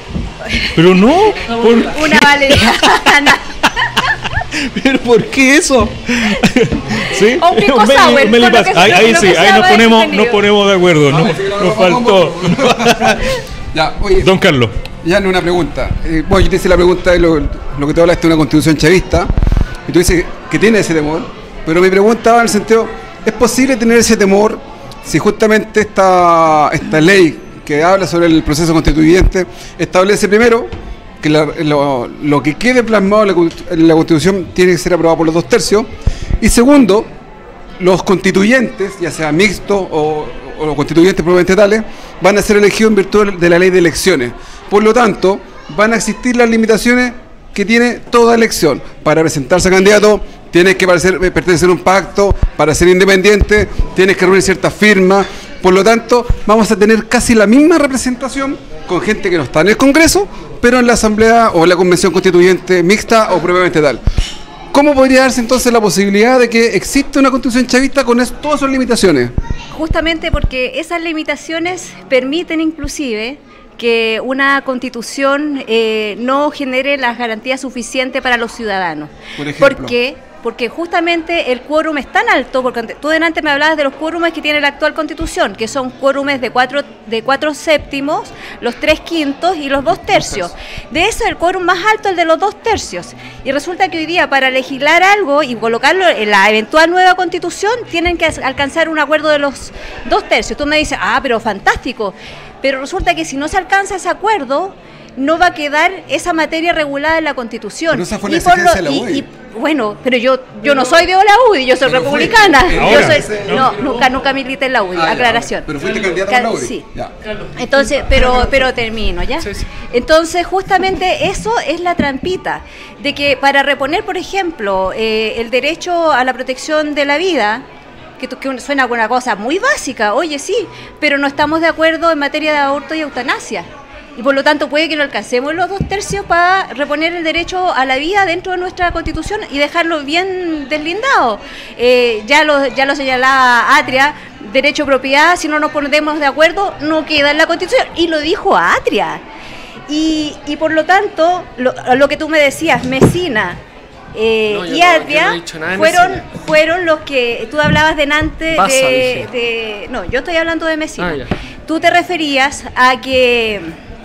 Pero no. Por, una valeriana. ¿Pero por qué eso? ¿Sí? O un pisco Meli- sour, con Meli lo Paz. que- ahí con ahí lo sí, que ahí sea nos más ponemos, entretenido. nos ponemos de acuerdo. No, Ah, sí, nos lo faltó. Ya, oye, Don Carlos. ya no una pregunta. Eh, bueno, yo te hice la pregunta de lo, lo que tú hablaste de una constitución chavista, y tú dices que tiene ese temor, pero mi pregunta va en el sentido, ¿es posible tener ese temor si justamente esta, esta ley que habla sobre el proceso constituyente establece primero que la- lo, lo que quede plasmado en la, constitu- en la constitución tiene que ser aprobado por los dos tercios, y segundo, los constituyentes, ya sea mixtos o, o los constituyentes propiamente tales, van a ser elegidos en virtud de la ley de elecciones. Por lo tanto, van a existir las limitaciones que tiene toda elección. Para presentarse a candidato, tienes que parecer- pertenecer a un pacto, para ser independiente, tienes que reunir ciertas firmas. Por lo tanto, vamos a tener casi la misma representación con gente que no está en el Congreso, pero en la Asamblea o en la Convención Constituyente mixta o propiamente tal. ¿Cómo podría darse entonces la posibilidad de que exista una constitución chavista con es- todas sus limitaciones? Justamente porque esas limitaciones permiten inclusive que una constitución eh, no genere las garantías suficientes para los ciudadanos. Por ejemplo. ¿Por qué? Porque justamente el quórum es tan alto, porque ante- tú delante me hablabas de los quórumes que tiene la actual constitución, que son quórumes de cuatro, de cuatro séptimos, los tres quintos y los dos tercios. De eso el quórum más alto es el de los dos tercios. Y resulta que hoy día para legislar algo y colocarlo en la eventual nueva constitución tienen que as- alcanzar un acuerdo de los dos tercios. Tú me dices, ah, pero fantástico. Pero resulta que si no se alcanza ese acuerdo, no va a quedar esa materia regulada en la Constitución. Pero esa fue la Y por lo- exigencia de la y- U D I. y- bueno, pero yo yo no soy de la U D I, yo soy Pero fue- republicana. Ahora, Yo soy- ¿no? no, nunca, nunca milité en la U D I, Ah, ya, aclaración. pero fuiste candidato Ca- a la U D I. Sí. Ya. Entonces, pero pero termino, ¿ya? Sí, sí. Entonces, justamente eso es la trampita, de que para reponer, por ejemplo, eh, el derecho a la protección de la vida, que, tú- que suena una cosa muy básica, oye, sí, pero no estamos de acuerdo en materia de aborto y eutanasia. Y por lo tanto puede que no alcancemos los dos tercios para reponer el derecho a la vida dentro de nuestra Constitución y dejarlo bien deslindado. Eh, ya, lo, ya lo señalaba Atria, derecho a propiedad, si no nos ponemos de acuerdo, no queda en la Constitución. Y lo dijo Atria. Y, y por lo tanto, lo, lo que tú me decías, Mesina eh, No, yo y no- yo Atria no he dicho nada de fueron, Mesina. fueron los que tú hablabas delante Baza, de, dije. de... No, yo estoy hablando de Mesina. Ah, ya. Tú te referías a que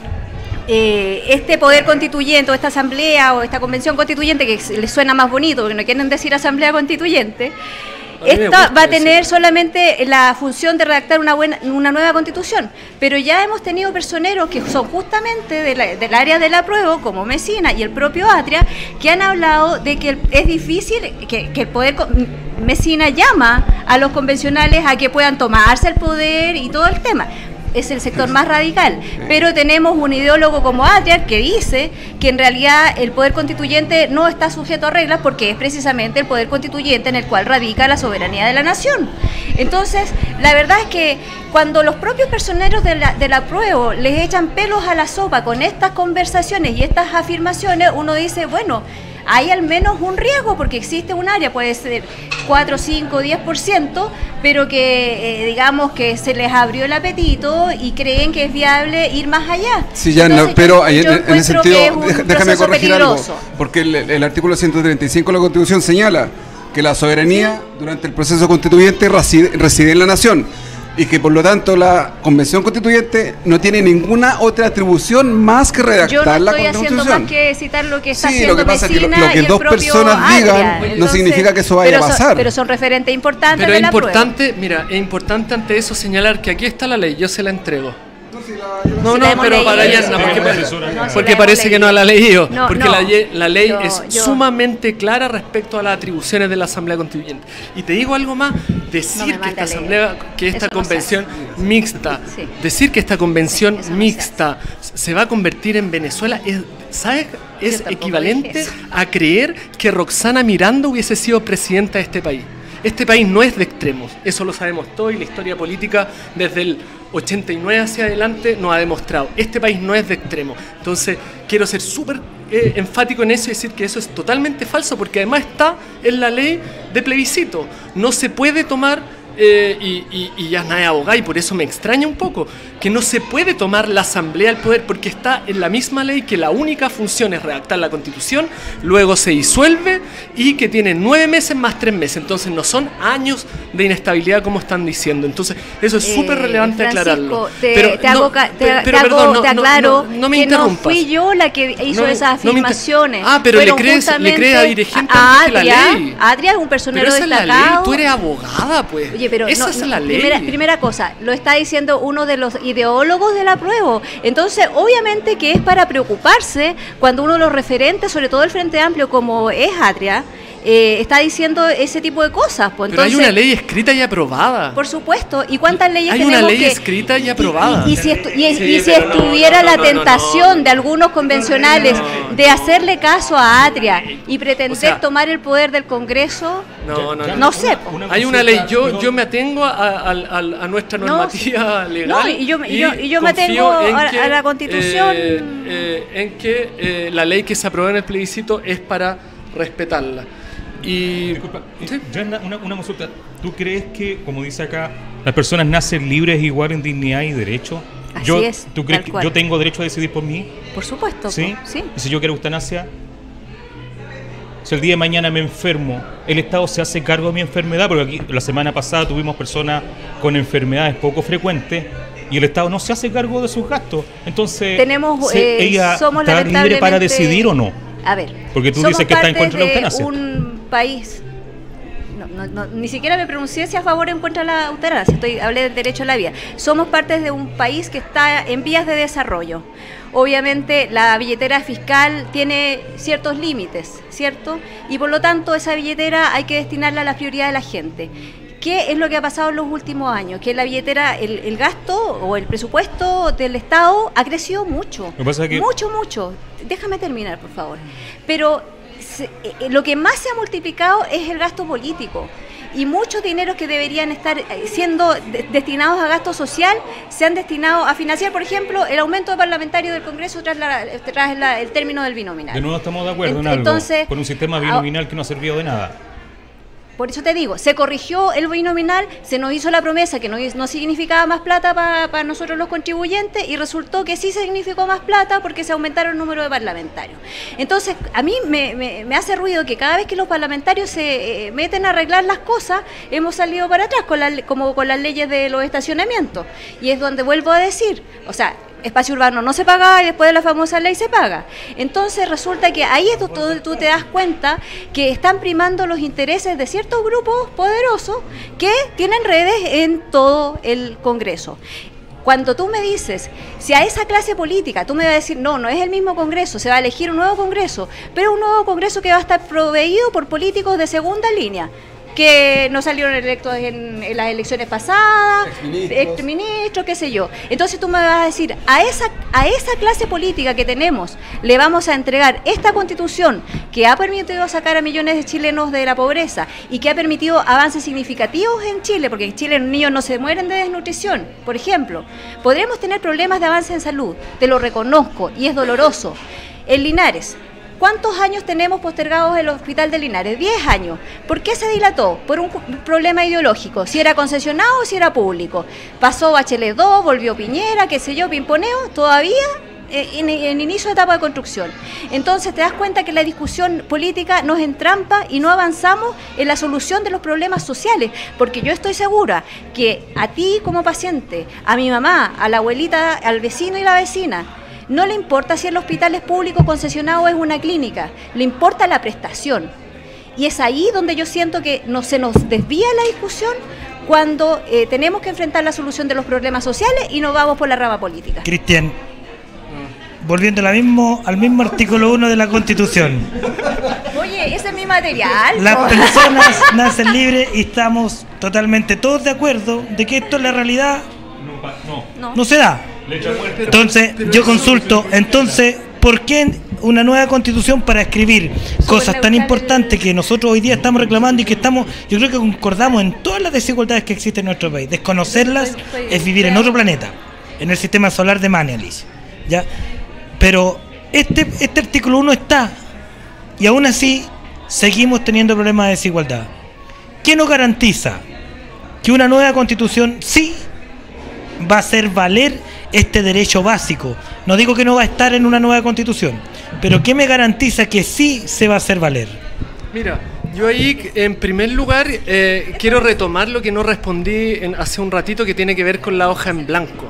eh, este poder constituyente o esta asamblea o esta convención constituyente, que les suena más bonito porque no quieren decir asamblea constituyente, A mí me esta gusta va a tener decir. solamente la función de redactar una buena, una nueva constitución, pero ya hemos tenido personeros que son justamente de la- del área del apruebo, como Mesina y el propio Atria, que han hablado de que el- es difícil, que, que el poder, co- Mesina llama a los convencionales a que puedan tomarse el poder y todo el tema. Es el sector más radical, pero tenemos un ideólogo como Atria que dice que en realidad el poder constituyente no está sujeto a reglas porque es precisamente el poder constituyente en el cual radica la soberanía de la nación. Entonces, la verdad es que cuando los propios personeros de la, del apruebo les echan pelos a la sopa con estas conversaciones y estas afirmaciones, uno dice, bueno, hay al menos un riesgo porque existe un área, puede ser cuatro, cinco, diez por ciento, pero que eh, digamos que se les abrió el apetito y creen que es viable ir más allá. Sí, ya, Entonces, no, pero yo- ahí yo en, en ese encuentro sentido, que es un deja- déjame proceso corregir peligroso. algo, porque el, el artículo ciento treinta y cinco de la Constitución señala que la soberanía durante el proceso constituyente reside, reside en la nación y que por lo tanto la Convención Constituyente no tiene ninguna otra atribución más que Yo redactar no la estoy haciendo Constitución. más que citar lo que está Sí, haciendo lo que pasa es que lo- Mesina lo que y el dos propio personas digan Atria. no significa que eso vaya pero a son- pasar. pero son referentes importantes Pero de es la prueba. importante, mira, es importante ante eso señalar que aquí está la ley, yo se la entrego. No, Si la no, hemos pero leído. para Yanna, Sí, porque, sí, parece- sí, No, si la porque hemos parece que no la ha leído. No, porque no. la, ye- la ley Yo- es yo- sumamente clara respecto a las atribuciones de la Asamblea Constituyente. Y te digo algo más, No decir me que manda esta a leer. asamblea, que esta Eso no se convención mixta, Sí. decir que esta convención Eso no se mixta se va a convertir en Venezuela es, ¿sabes? Es tampoco equivalente dije eso. a creer que Roxana Miranda hubiese sido presidenta de este país. Este país no es de extremos, eso lo sabemos todos y la historia política desde el ochenta y nueve hacia adelante nos ha demostrado. Este país no es de extremos. Entonces, quiero ser súper eh, enfático en eso y decir que eso es totalmente falso, porque además está en la ley de plebiscito. No se puede tomar... Eh, y, y, y ya nadie es abogado y por eso me extraña un poco que no se puede tomar la asamblea del poder porque está en la misma ley que la única función es redactar la constitución, luego se disuelve y que tiene nueve meses más tres meses, entonces no son años de inestabilidad como están diciendo, entonces eso es súper eh, relevante aclararlo. Te, pero te, hago, no, te, pero, te, perdón, hago, no, te aclaro no, no, no me que interrumpas. No fui yo la que hizo no, esas afirmaciones. No ah, pero le crees, le crees a dirigente a antes que Adria, la ley. Adria es un personero pero esa destacado. Es la ley. Tú eres abogada, pues. Oye, pero esa no, es no, la ley. Primera, primera cosa, lo está diciendo uno de los ideólogos del apruebo. Entonces, obviamente que es para preocuparse cuando uno de los referentes, sobre todo el Frente Amplio, como es Adria, eh, está diciendo ese tipo de cosas. Pues, pero entonces, hay una ley escrita y aprobada. Por supuesto. ¿Y cuántas leyes hay tenemos? Hay una ley que, escrita y aprobada. Y, y, y si, estu y, sí, y si estuviera no, no, no, la tentación no, no, de algunos convencionales no, de hacerle caso a Adria y pretender o sea, tomar el poder del Congreso, no, no, no, no sé. Una, una hay una ley. Yo, yo me atengo a, a, a, a nuestra normativa no, legal. No, y yo, y yo, y yo me atengo a, que, a la Constitución. Eh, eh, en que eh, la ley que se aprobó en el plebiscito es para respetarla. Y disculpa, ¿sí? Ya una, una, una consulta. ¿Tú crees que, como dice acá, las personas nacen libres igual en dignidad y derecho? Así yo, es. ¿Tú crees que yo tengo derecho a decidir por mí? Por supuesto. ¿Sí? ¿Sí? ¿Y si yo quiero eutanasia? Si el día de mañana me enfermo, ¿el Estado se hace cargo de mi enfermedad? Porque aquí la semana pasada tuvimos personas con enfermedades poco frecuentes y el Estado no se hace cargo de sus gastos. Entonces, Tenemos, eh, ¿ella somos está libre para decidir o no? A ver, porque tú dices que está en contra de la eutanasia. Un país, no, no, no, ni siquiera me pronuncié si a favor o en contra de la eutanasia, estoy, hablé del derecho a la vida. Somos parte de un país que está en vías de desarrollo. Obviamente la billetera fiscal tiene ciertos límites, ¿cierto? Y por lo tanto esa billetera hay que destinarla a las prioridades de la gente. ¿Qué es lo que ha pasado en los últimos años? Que la billetera, el, el gasto o el presupuesto del Estado ha crecido mucho. Lo que pasa es que... Mucho, mucho. Déjame terminar, por favor. Pero se, eh, lo que más se ha multiplicado es el gasto político. Y muchos dineros que deberían estar siendo de, destinados a gasto social se han destinado a financiar, por ejemplo, el aumento de parlamentarios del Congreso tras, la, tras la, el término del binominal. De nuevo estamos de acuerdo en Entonces, algo, con un sistema binominal que no ha servido de nada. Por eso te digo, se corrigió el binominal, se nos hizo la promesa que no, no significaba más plata para pa nosotros los contribuyentes y resultó que sí significó más plata porque se aumentaron el número de parlamentarios. Entonces, a mí me, me, me hace ruido que cada vez que los parlamentarios se eh, meten a arreglar las cosas, hemos salido para atrás, con la, como con las leyes de los estacionamientos. Y es donde vuelvo a decir, o sea, espacio urbano no se paga y después de la famosa ley se paga. Entonces resulta que ahí es donde tú te das cuenta que están primando los intereses de ciertos grupos poderosos que tienen redes en todo el Congreso. Cuando tú me dices, si a esa clase política, tú me vas a decir, no, no es el mismo Congreso, se va a elegir un nuevo Congreso, pero un nuevo Congreso que va a estar proveído por políticos de segunda línea, que no salieron electos en, en las elecciones pasadas, exministros, qué sé yo. Entonces tú me vas a decir, a esa, a esa clase política que tenemos, le vamos a entregar esta constitución que ha permitido sacar a millones de chilenos de la pobreza y que ha permitido avances significativos en Chile, porque en Chile los niños no se mueren de desnutrición, por ejemplo. Podremos tener problemas de avance en salud, te lo reconozco, y es doloroso. En Linares, ¿cuántos años tenemos postergados el hospital de Linares? Diez años. ¿Por qué se dilató? Por un problema ideológico. Si era concesionado o si era público. Pasó Bachelet dos, volvió Piñera, qué sé yo, pimponeo, todavía en, en inicio de etapa de construcción. Entonces te das cuenta que la discusión política nos entrampa y no avanzamos en la solución de los problemas sociales. Porque yo estoy segura que a ti como paciente, a mi mamá, a la abuelita, al vecino y la vecina, no le importa si el hospital es público, concesionado o es una clínica, le importa la prestación. Y es ahí donde yo siento que no, se nos desvía la discusión cuando eh, tenemos que enfrentar la solución de los problemas sociales y nos vamos por la rama política. Cristian, volviendo a la mismo, al mismo artículo uno de la Constitución. Oye, ese es mi material. Las personas nacen libres y estamos totalmente todos de acuerdo de que esto en la realidad no, no. no se da. Entonces, yo consulto, entonces, ¿por qué una nueva constitución para escribir Súper cosas tan neutral importantes el- que nosotros hoy día estamos reclamando y que estamos, yo creo que concordamos en todas las desigualdades que existen en nuestro país. Desconocerlas es vivir en otro planeta, en el sistema solar de Manelis, ¿ya? Pero este, este artículo uno está, y aún así seguimos teniendo problemas de desigualdad. ¿Qué nos garantiza que una nueva constitución sí va a hacer valer este derecho básico? No digo que no va a estar en una nueva constitución, pero ¿qué me garantiza que sí se va a hacer valer? Mira, yo ahí, en primer lugar, eh, quiero retomar lo que no respondí en- hace un ratito, que tiene que ver con la hoja en blanco.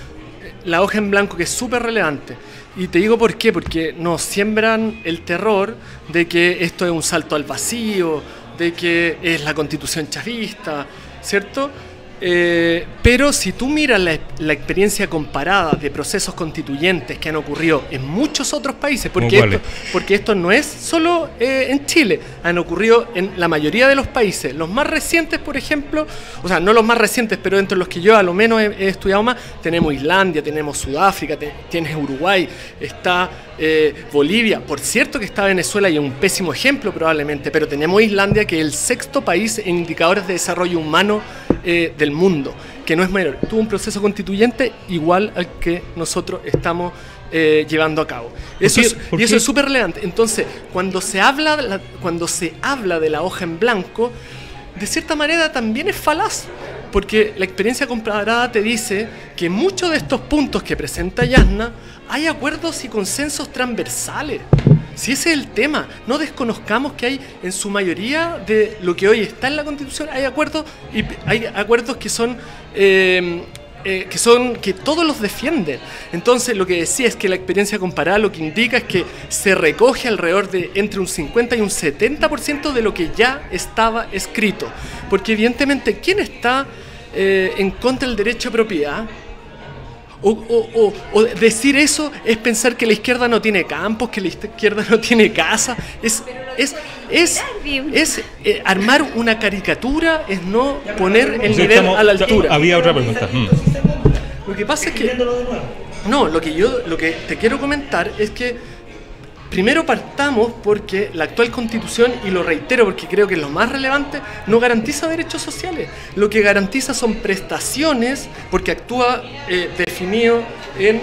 La hoja en blanco, que es súper relevante. Y te digo por qué, porque nos siembran el terror de que esto es un salto al vacío, de que es la constitución chavista, ¿cierto? Eh, pero si tú miras la, la experiencia comparada de procesos constituyentes que han ocurrido en muchos otros países, porque, ¿Cómo esto, cuáles? porque esto no es solo eh, en Chile, han ocurrido en la mayoría de los países. Los más recientes, por ejemplo, o sea, no los más recientes, pero entre los que yo a lo menos he, he estudiado más, tenemos Islandia, tenemos Sudáfrica, te- tienes Uruguay, está eh, Bolivia, por cierto que está Venezuela y es un pésimo ejemplo probablemente, pero tenemos Islandia, que es el sexto país en indicadores de desarrollo humano eh, del mundo, que no es menor. Tuvo un proceso constituyente igual al que nosotros estamos eh, llevando a cabo. Eso qué? es, ¿Por y eso qué? es súper relevante. Entonces, cuando se habla de la, cuando se habla de la hoja en blanco, de cierta manera también es falaz, porque la experiencia comparada te dice que muchos de estos puntos que presenta Yasna hay acuerdos y consensos transversales. Si ese es el tema, no desconozcamos que hay en su mayoría de lo que hoy está en la Constitución, hay acuerdos y p- hay acuerdos que son eh, eh, que son que todos los defienden. Entonces, lo que decía es que la experiencia comparada lo que indica es que se recoge alrededor de entre un cincuenta y un setenta por ciento de lo que ya estaba escrito, porque evidentemente ¿quién está eh, en contra del derecho de propiedad? O, o- o- o decir eso es pensar que la izquierda no tiene campos, que la izquierda no tiene casa. Es, es, es, es eh, armar una caricatura, es no poner el Sí, nivel estamos- a la altura. Había otra pregunta. Mm. Lo que pasa es que... No, lo que yo lo que te quiero comentar es que primero partamos porque la actual constitución, y lo reitero porque creo que es lo más relevante, no garantiza derechos sociales. Lo que garantiza son prestaciones, porque actúa eh, definido en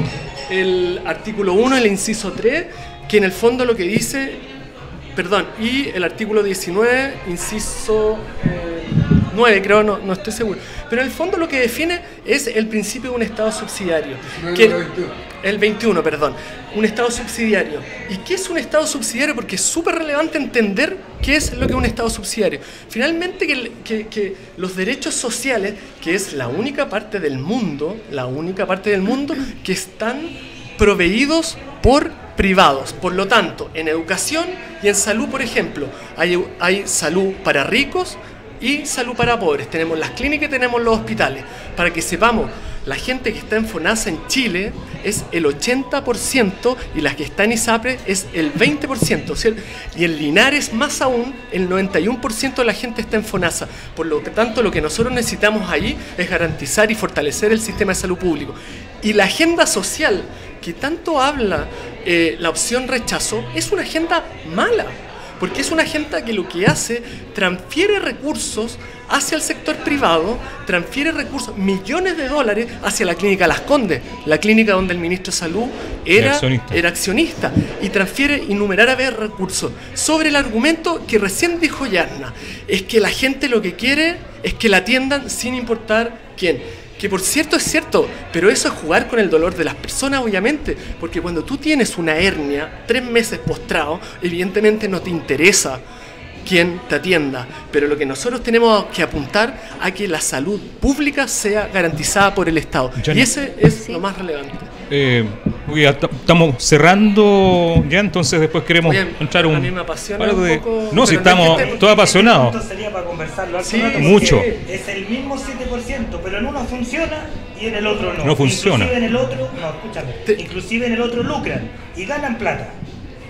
el artículo uno, el inciso tres, que en el fondo lo que dice, perdón, y el artículo diecinueve, inciso eh, nueve, creo, no, no estoy seguro. Pero en el fondo lo que define es el principio de un Estado subsidiario. Que, el veintiuno, perdón. Un Estado subsidiario. ¿Y qué es un Estado subsidiario? Porque es súper relevante entender qué es lo que es un Estado subsidiario. Finalmente, que, el- que- que los derechos sociales, que es la única parte del mundo, la única parte del mundo que están proveídos por privados. Por lo tanto, en educación y en salud, por ejemplo, hay, hay salud para ricos y salud para pobres. Tenemos las clínicas y tenemos los hospitales. Para que sepamos, la gente que está en FONASA en Chile es el ochenta por ciento y la que está en ISAPRE es el veinte por ciento, ¿cierto? Y en Linares, más aún, el noventa y uno por ciento de la gente está en FONASA. Por lo tanto, lo que nosotros necesitamos ahí es garantizar y fortalecer el sistema de salud público. Y la agenda social, que tanto habla eh, la opción rechazo, es una agenda mala. Porque es una agenda que lo que hace, transfiere recursos hacia el sector privado, transfiere recursos, millones de dólares hacia la clínica Las Condes, la clínica donde el ministro de Salud era, Era accionista. era accionista, y transfiere innumerables recursos sobre el argumento que recién dijo Yasna, es que la gente lo que quiere es que la atiendan sin importar quién. Que por cierto es cierto, pero eso es jugar con el dolor de las personas, obviamente, porque cuando tú tienes una hernia, tres meses postrado, evidentemente no te interesa quién te atienda, pero lo que nosotros tenemos que apuntar a que la salud pública sea garantizada por el Estado, Johnny. y ese es Sí. lo más relevante. Eh, oye, ya t- estamos cerrando ya, entonces después queremos Oye, entrar un a mí me apasiona par un de- poco, No, si pero no es que estamos esté- todos apasionados. Esto sería para conversarlo harto Sí, rato, porque mucho. Es el mismo siete por ciento, pero en uno funciona y en el otro no. No funciona. Inclusive en el otro, no, escúchame, Te- inclusive en el otro lucran y ganan plata.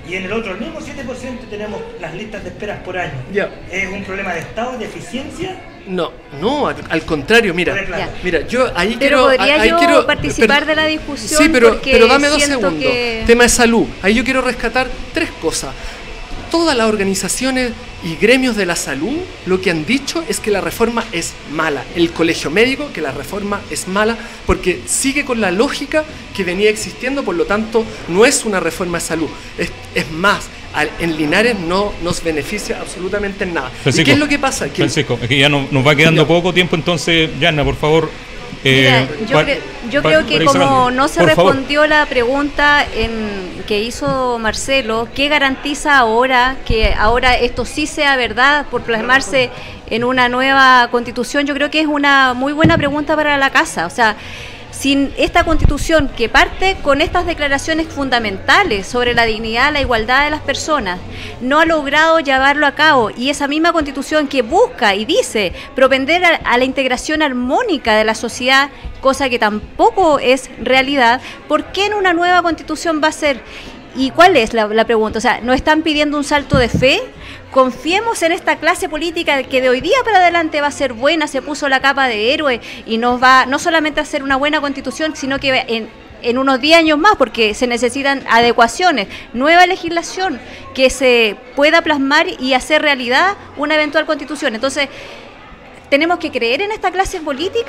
Y en el otro, el mismo siete por ciento, tenemos las listas de esperas por año. Ya. ¿Es un problema de Estado, de eficiencia? No, no, al, al contrario, mira, Ya. mira, yo ahí Pero quiero... podría ahí yo quiero, participar pero- de la discusión. Sí, pero, porque pero dame dos siento segundos. que- Tema de salud. Ahí yo quiero rescatar tres cosas. Todas las organizaciones y gremios de la salud lo que han dicho es que la reforma es mala. El colegio médico, que la reforma es mala porque sigue con la lógica que venía existiendo, por lo tanto no es una reforma de salud. Es, es más, al- en Linares no nos beneficia absolutamente en nada. ¿Y Francisco, qué es lo que pasa? Que Francisco, es que ya no- nos va quedando Ya. poco tiempo, entonces, Yanna, por favor. Mira, eh, yo, pa- cre- yo pa- creo que para ir como cerrando. no se Por favor. respondió la pregunta en, que hizo Marcelo, ¿qué garantiza ahora que ahora esto sí sea verdad por plasmarse en una nueva constitución? Yo creo que es una muy buena pregunta para la casa. O sea, sin esta constitución que parte con estas declaraciones fundamentales sobre la dignidad, la igualdad de las personas, no ha logrado llevarlo a cabo, y esa misma constitución que busca y dice propender a, a la integración armónica de la sociedad, cosa que tampoco es realidad, ¿por qué en una nueva constitución va a ser? ¿Y cuál es la, la pregunta? O sea, ¿nos están pidiendo un salto de fe? Confiemos en esta clase política que de hoy día para adelante va a ser buena, se puso la capa de héroe y nos va no solamente a hacer una buena constitución, sino que en, en unos diez años más, porque se necesitan adecuaciones, nueva legislación que se pueda plasmar y hacer realidad una eventual constitución. Entonces, ¿tenemos que creer en esta clase política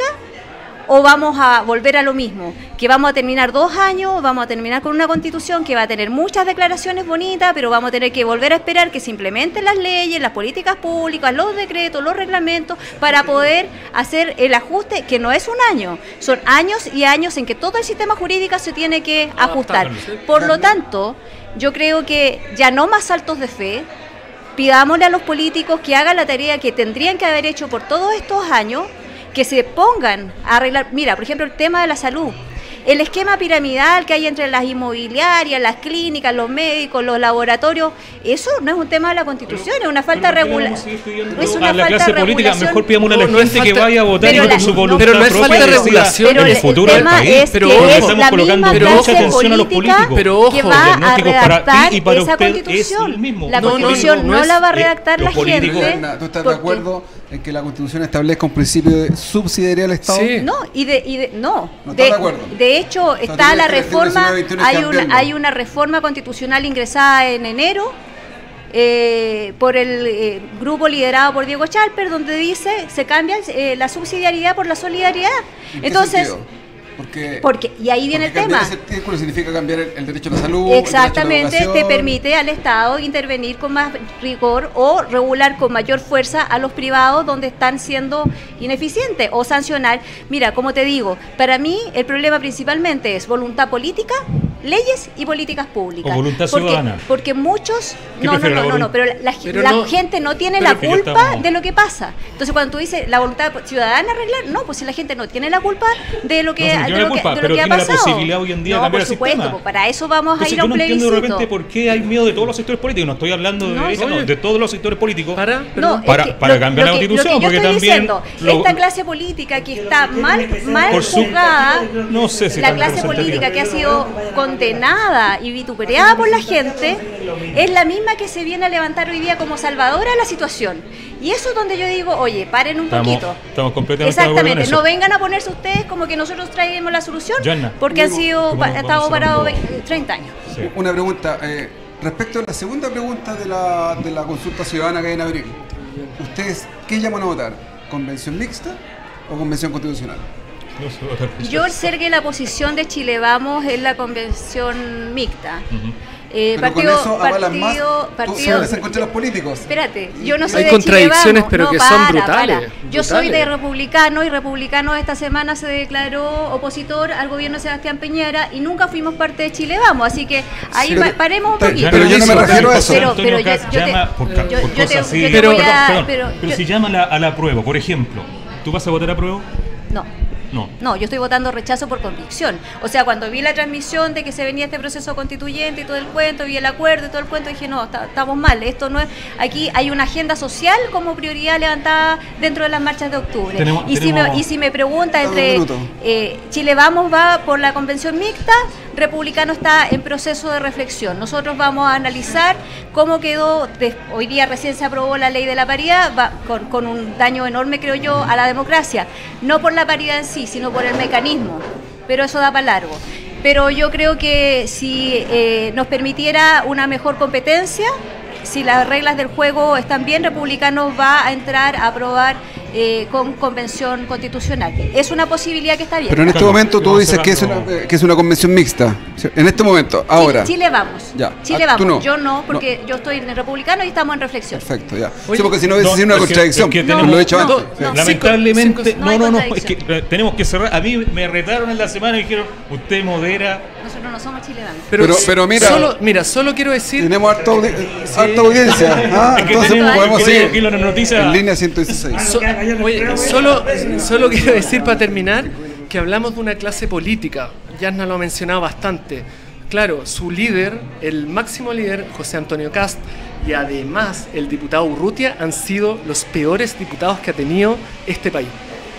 o vamos a volver a lo mismo? Que vamos a terminar dos años, vamos a terminar con una constitución que va a tener muchas declaraciones bonitas, pero vamos a tener que volver a esperar que se implementen las leyes, las políticas públicas, los decretos, los reglamentos, para poder hacer el ajuste, que no es un año, son años y años en que todo el sistema jurídico se tiene que ajustar. Por lo tanto, yo creo que ya no más saltos de fe. Pidámosle a los políticos que hagan la tarea que tendrían que haber hecho por todos estos años, que se pongan a arreglar. Mira, por ejemplo, el tema de la salud. El esquema piramidal que hay entre las inmobiliarias, las clínicas, los médicos, los laboratorios, eso no es un tema de la Constitución, es una falta de regulación. Es una a la falta clase de política, regulación. mejor pidámosle a No, la no es gente que falta- vaya a votar pero y con la- su no, voluntad pero no es propia falta de decida regulación. Pero en el el futuro del tema país. es Pero que ojo, es estamos la colocando misma mucha clase atención a los política políticos. Pero ojo, que el va a diagnóstico para redactar ti y para esa usted es constitución. el mismo. La No, no, constitución no, no, no es- la va a eh, redactar los la políticos- gente. Yanna, ¿tú estás de porque- acuerdo en que la Constitución establezca un principio de subsidiariedad del Estado? Sí. No, y de, y de- no. No estás de acuerdo. de hecho, sea, está tú la crees que el artículo reforma, diecinueve, veintiuno hay hay que una, cambiarlo. hay una reforma constitucional ingresada en enero eh, por el eh, grupo liderado por Diego Chalper, donde dice se cambia eh, la subsidiariedad por la solidaridad. ¿En qué Entonces, sentido? Porque, porque y ahí viene el porque tema. cambiar ese artículo significa cambiar el, el derecho a la salud. el Exactamente, derecho a la te educación. permite al Estado intervenir con más rigor o regular con mayor fuerza a los privados donde están siendo ineficientes o sancionar. Mira, como te digo, para mí el problema principalmente es voluntad política, leyes y políticas públicas. O voluntad porque, ciudadana. Porque muchos, ¿Qué no, no, prefiere no, la no, no, volun- pero la, Pero la no- gente no tiene pero la que ya culpa estamos- de lo que pasa. Entonces cuando tú dices la voluntad ciudadana arreglar, no, pues si la gente no tiene la culpa de lo que, No, sí, de tiene lo la que, culpa, de lo pero que ha tiene la pasado. posibilidad hoy en día de no, cambiar por el supuesto, sistema. pues para eso vamos Entonces, a ir a yo un no entiendo de plebiscito. repente por qué hay miedo de todos los sectores políticos. No estoy hablando de No, derecha, no, oye. de todos los sectores políticos. Para, No, perdón. es Para- que para lo- cambiar lo la que- Constitución, lo que yo porque estoy también diciendo, lo- esta clase política que está mal, mal Por su- juzgada, No sé si la tan clase representativa. política que ha sido condenada y vituperada por la gente, es la misma que se viene a levantar hoy día como salvadora de la situación. Y eso es donde yo digo, oye, paren un Estamos, poquito. estamos completamente de acuerdo en Exactamente, eso. no vengan a ponerse ustedes como que nosotros traemos la solución, Yanna, porque han digo, sido, ¿cómo pa- nos han estado vamos parados cerrando? veinte, treinta años. Sí. Una pregunta. eh, respecto a la segunda pregunta de la, de la consulta ciudadana que hay en abril, ¿ustedes qué llaman a votar? ¿Convención mixta o convención constitucional? No sé, votar por Yo eso. sé que la posición de Chile Vamos es la convención mixta. Ujú. Eh, Pero partido, con eso avalan más partido, tus partido, señores en contra de los políticos. Espérate, yo no soy Hay de contradicciones, Chile Vamos. pero No, que para, son brutales, para. Yo soy de brutales. republicano y republicano esta semana se declaró opositor al gobierno de Sebastián Piñera y nunca fuimos parte de Chile Vamos, así que ahí Sí, pa- pero- paremos un está- poquito. pero yo no me José refiero a eso. Antonio Pero- pero yo- Kast yo te- llama por, ca- yo- por yo te- cosas así. yo te Pero- voy a- Perdón, pero- pero yo- si llama a la, a la prueba, por ejemplo, ¿tú vas a votar a prueba? No. No. No, yo estoy votando rechazo por convicción. O sea, cuando vi la transmisión de que se venía este proceso constituyente y todo el cuento, vi el acuerdo y todo el cuento, dije, no, está- estamos mal. Esto no es. Aquí hay una agenda social como prioridad levantada dentro de las marchas de octubre. Tenemos- y, si tenemos- me, y si me pregunta Dame un entre minuto. eh, Chile Vamos va por la convención mixta, Republicano está en proceso de reflexión. Nosotros vamos a analizar cómo quedó, de, hoy día recién se aprobó la ley de la paridad, va, con, con un daño enorme, creo yo, a la democracia. No por la paridad en sí, sino por el mecanismo. Pero eso da para largo. Pero yo creo que si eh, nos permitiera una mejor competencia, si las reglas del juego están bien, Republicanos va a entrar a aprobar eh, con convención constitucional. Es una posibilidad que está bien. Pero en este momento tú dices que es una, que es una convención mixta. En este momento, ahora. Chile, Chile vamos. Ya. Chile Ah, vamos. no. Yo no, porque no. yo estoy en el Republicano y estamos en reflexión. Perfecto, ya. Oye, sí, porque si no hubiese no, sido una es que- contradicción. es que No, tenemos- lo he hecho no, antes. no. Sí. Lamentablemente, Cinco- no, no hay no, no, es contradicción. que eh, tenemos que cerrar. A mí me retaron en la semana y dijeron, usted modera. Nosotros no somos chilenos. Pero- pero mira- solo, mira, solo quiero decir... Tenemos harta, audi- harta audiencia. Ah, Es que entonces tenemos- podemos que seguir aquí las noticias- en línea ciento dieciséis. So- oye, solo, solo quiero decir para terminar que hablamos de una clase política. Yasna lo ha mencionado bastante. Claro, su líder, el máximo líder, José Antonio Kast, y además el diputado Urrutia han sido los peores diputados que ha tenido este país.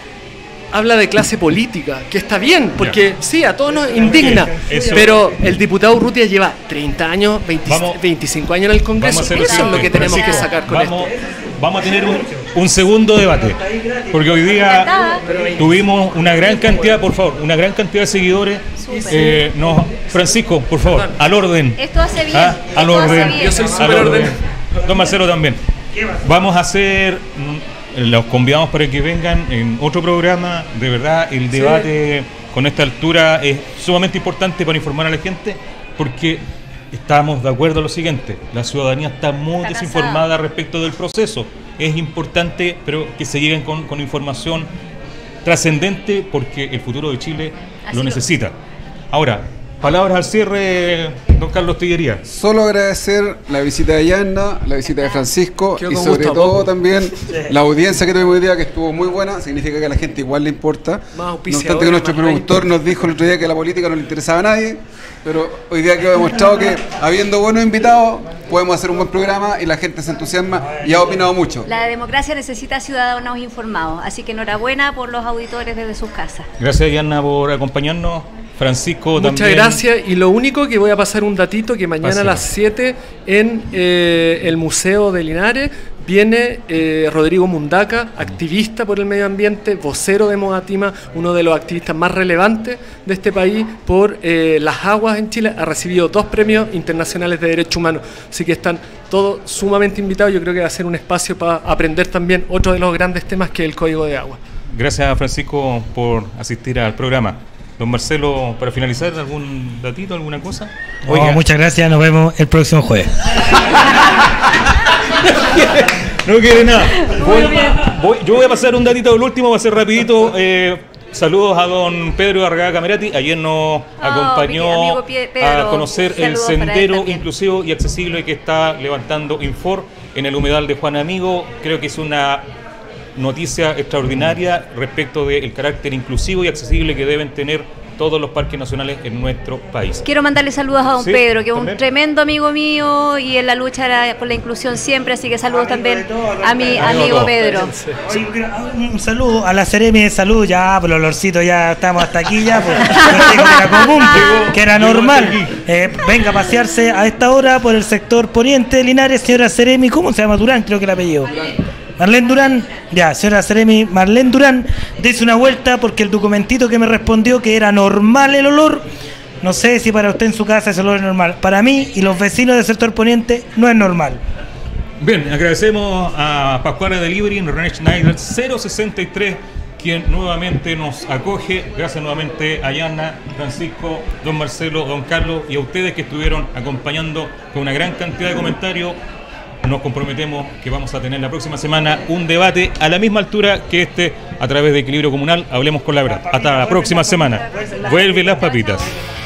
Habla de clase política, que está bien, porque sí, a todos nos indigna, Eso- pero el diputado Urrutia lleva treinta años, veinte, Vamos- veinticinco años en el Congreso. Vamos a hacer Eso es lo siguiente, que tenemos que Francisco, sacar con vamos, esto. Vamos a tener un, un segundo debate, porque hoy día tuvimos una gran cantidad, por favor, una gran cantidad de seguidores. Eh, no, Francisco, por favor, al orden. Esto hace bien. Ah, al esto hace orden. bien. Yo soy Al súper orden. ordenado. Don Marcelo también. Vamos a hacer, mm, los convidamos para que vengan en otro programa. De verdad, el debate con esta altura es sumamente importante para informar a la gente, porque estamos de acuerdo en lo siguiente: la ciudadanía está muy Está desinformada respecto del proceso. Es importante, pero que se lleguen con, con información trascendente, porque el futuro de Chile Así lo lo- necesita. Ahora, palabras al cierre, don Carlos Tillería. Solo agradecer la visita de Yanna, la visita de Francisco Quedó y con sobre gusto a todo poco. también la audiencia que tuvimos hoy día, que estuvo muy buena. Significa que a la gente igual le importa. Más No auspiciadores, obstante que nuestro más productor nos dijo el otro día que la política no le interesaba a nadie, pero hoy día quedó demostrado que habiendo buenos invitados podemos hacer un buen programa y la gente se entusiasma y ha opinado mucho. La democracia necesita ciudadanos informados, así que enhorabuena por los auditores desde sus casas. Gracias, Diana, por acompañarnos. Francisco Muchas también. gracias, y lo único que voy a pasar un datito, que mañana Pásalo. a las siete en eh, el Museo de Linares viene eh, Rodrigo Mundaca, activista por el medio ambiente, vocero de Modatima, uno de los activistas más relevantes de este país por eh, las aguas en Chile. Ha recibido dos premios internacionales de derechos humanos, así que están todos sumamente invitados. Yo creo que va a ser un espacio para aprender también otro de los grandes temas, que es el Código de Agua. Gracias, Francisco, por asistir al programa. Don Marcelo, para finalizar, ¿algún datito, alguna cosa? No, muchas gracias, nos vemos el próximo jueves. No quiere nada. Voy- voy- yo voy a pasar un datito del último, va a ser rapidito. Eh, saludos a don Pedro Argada Camerati. Ayer nos acompañó mi amigo Pie- Pedro, a conocer el saludos para él sendero también. inclusivo y accesible que está levantando Infor en el humedal de Juan Amigo. Creo que es una noticia extraordinaria respecto del carácter inclusivo y accesible que deben tener todos los parques nacionales en nuestro país. Quiero mandarle saludos a don Sí, Pedro, que es un también. tremendo amigo mío y en la lucha era por la inclusión siempre, así que saludos Amigo también de todos, a mi amigo de amigo todos. Pedro. Oye, yo quiero- ah, un saludo a la Seremi de Salud, ya, por el olorcito ya estamos hasta aquí ya, pues, yo digo que era común, pues, que era llegó normal. hasta aquí. Eh, venga a pasearse a esta hora por el sector poniente de Linares, señora Seremi, ¿cómo se llama? Durán, creo que el apellido. Marlene Durán, ya, señora Seremi, Marlene Durán, dése una vuelta porque el documentito que me respondió que era normal el olor, no sé si para usted en su casa ese olor es normal. Para mí y los vecinos del sector poniente no es normal. Bien, agradecemos a Pascual Delivery en René Schneider cero sesenta y tres, quien nuevamente nos acoge. Gracias nuevamente a Yana, Francisco, don Marcelo, don Carlos y a ustedes que estuvieron acompañando con una gran cantidad de comentarios. Nos comprometemos que vamos a tener la próxima semana un debate a la misma altura que este a través de Equilibrio Comunal. Hablemos con la verdad. Hasta la próxima semana. Vuelven las papitas.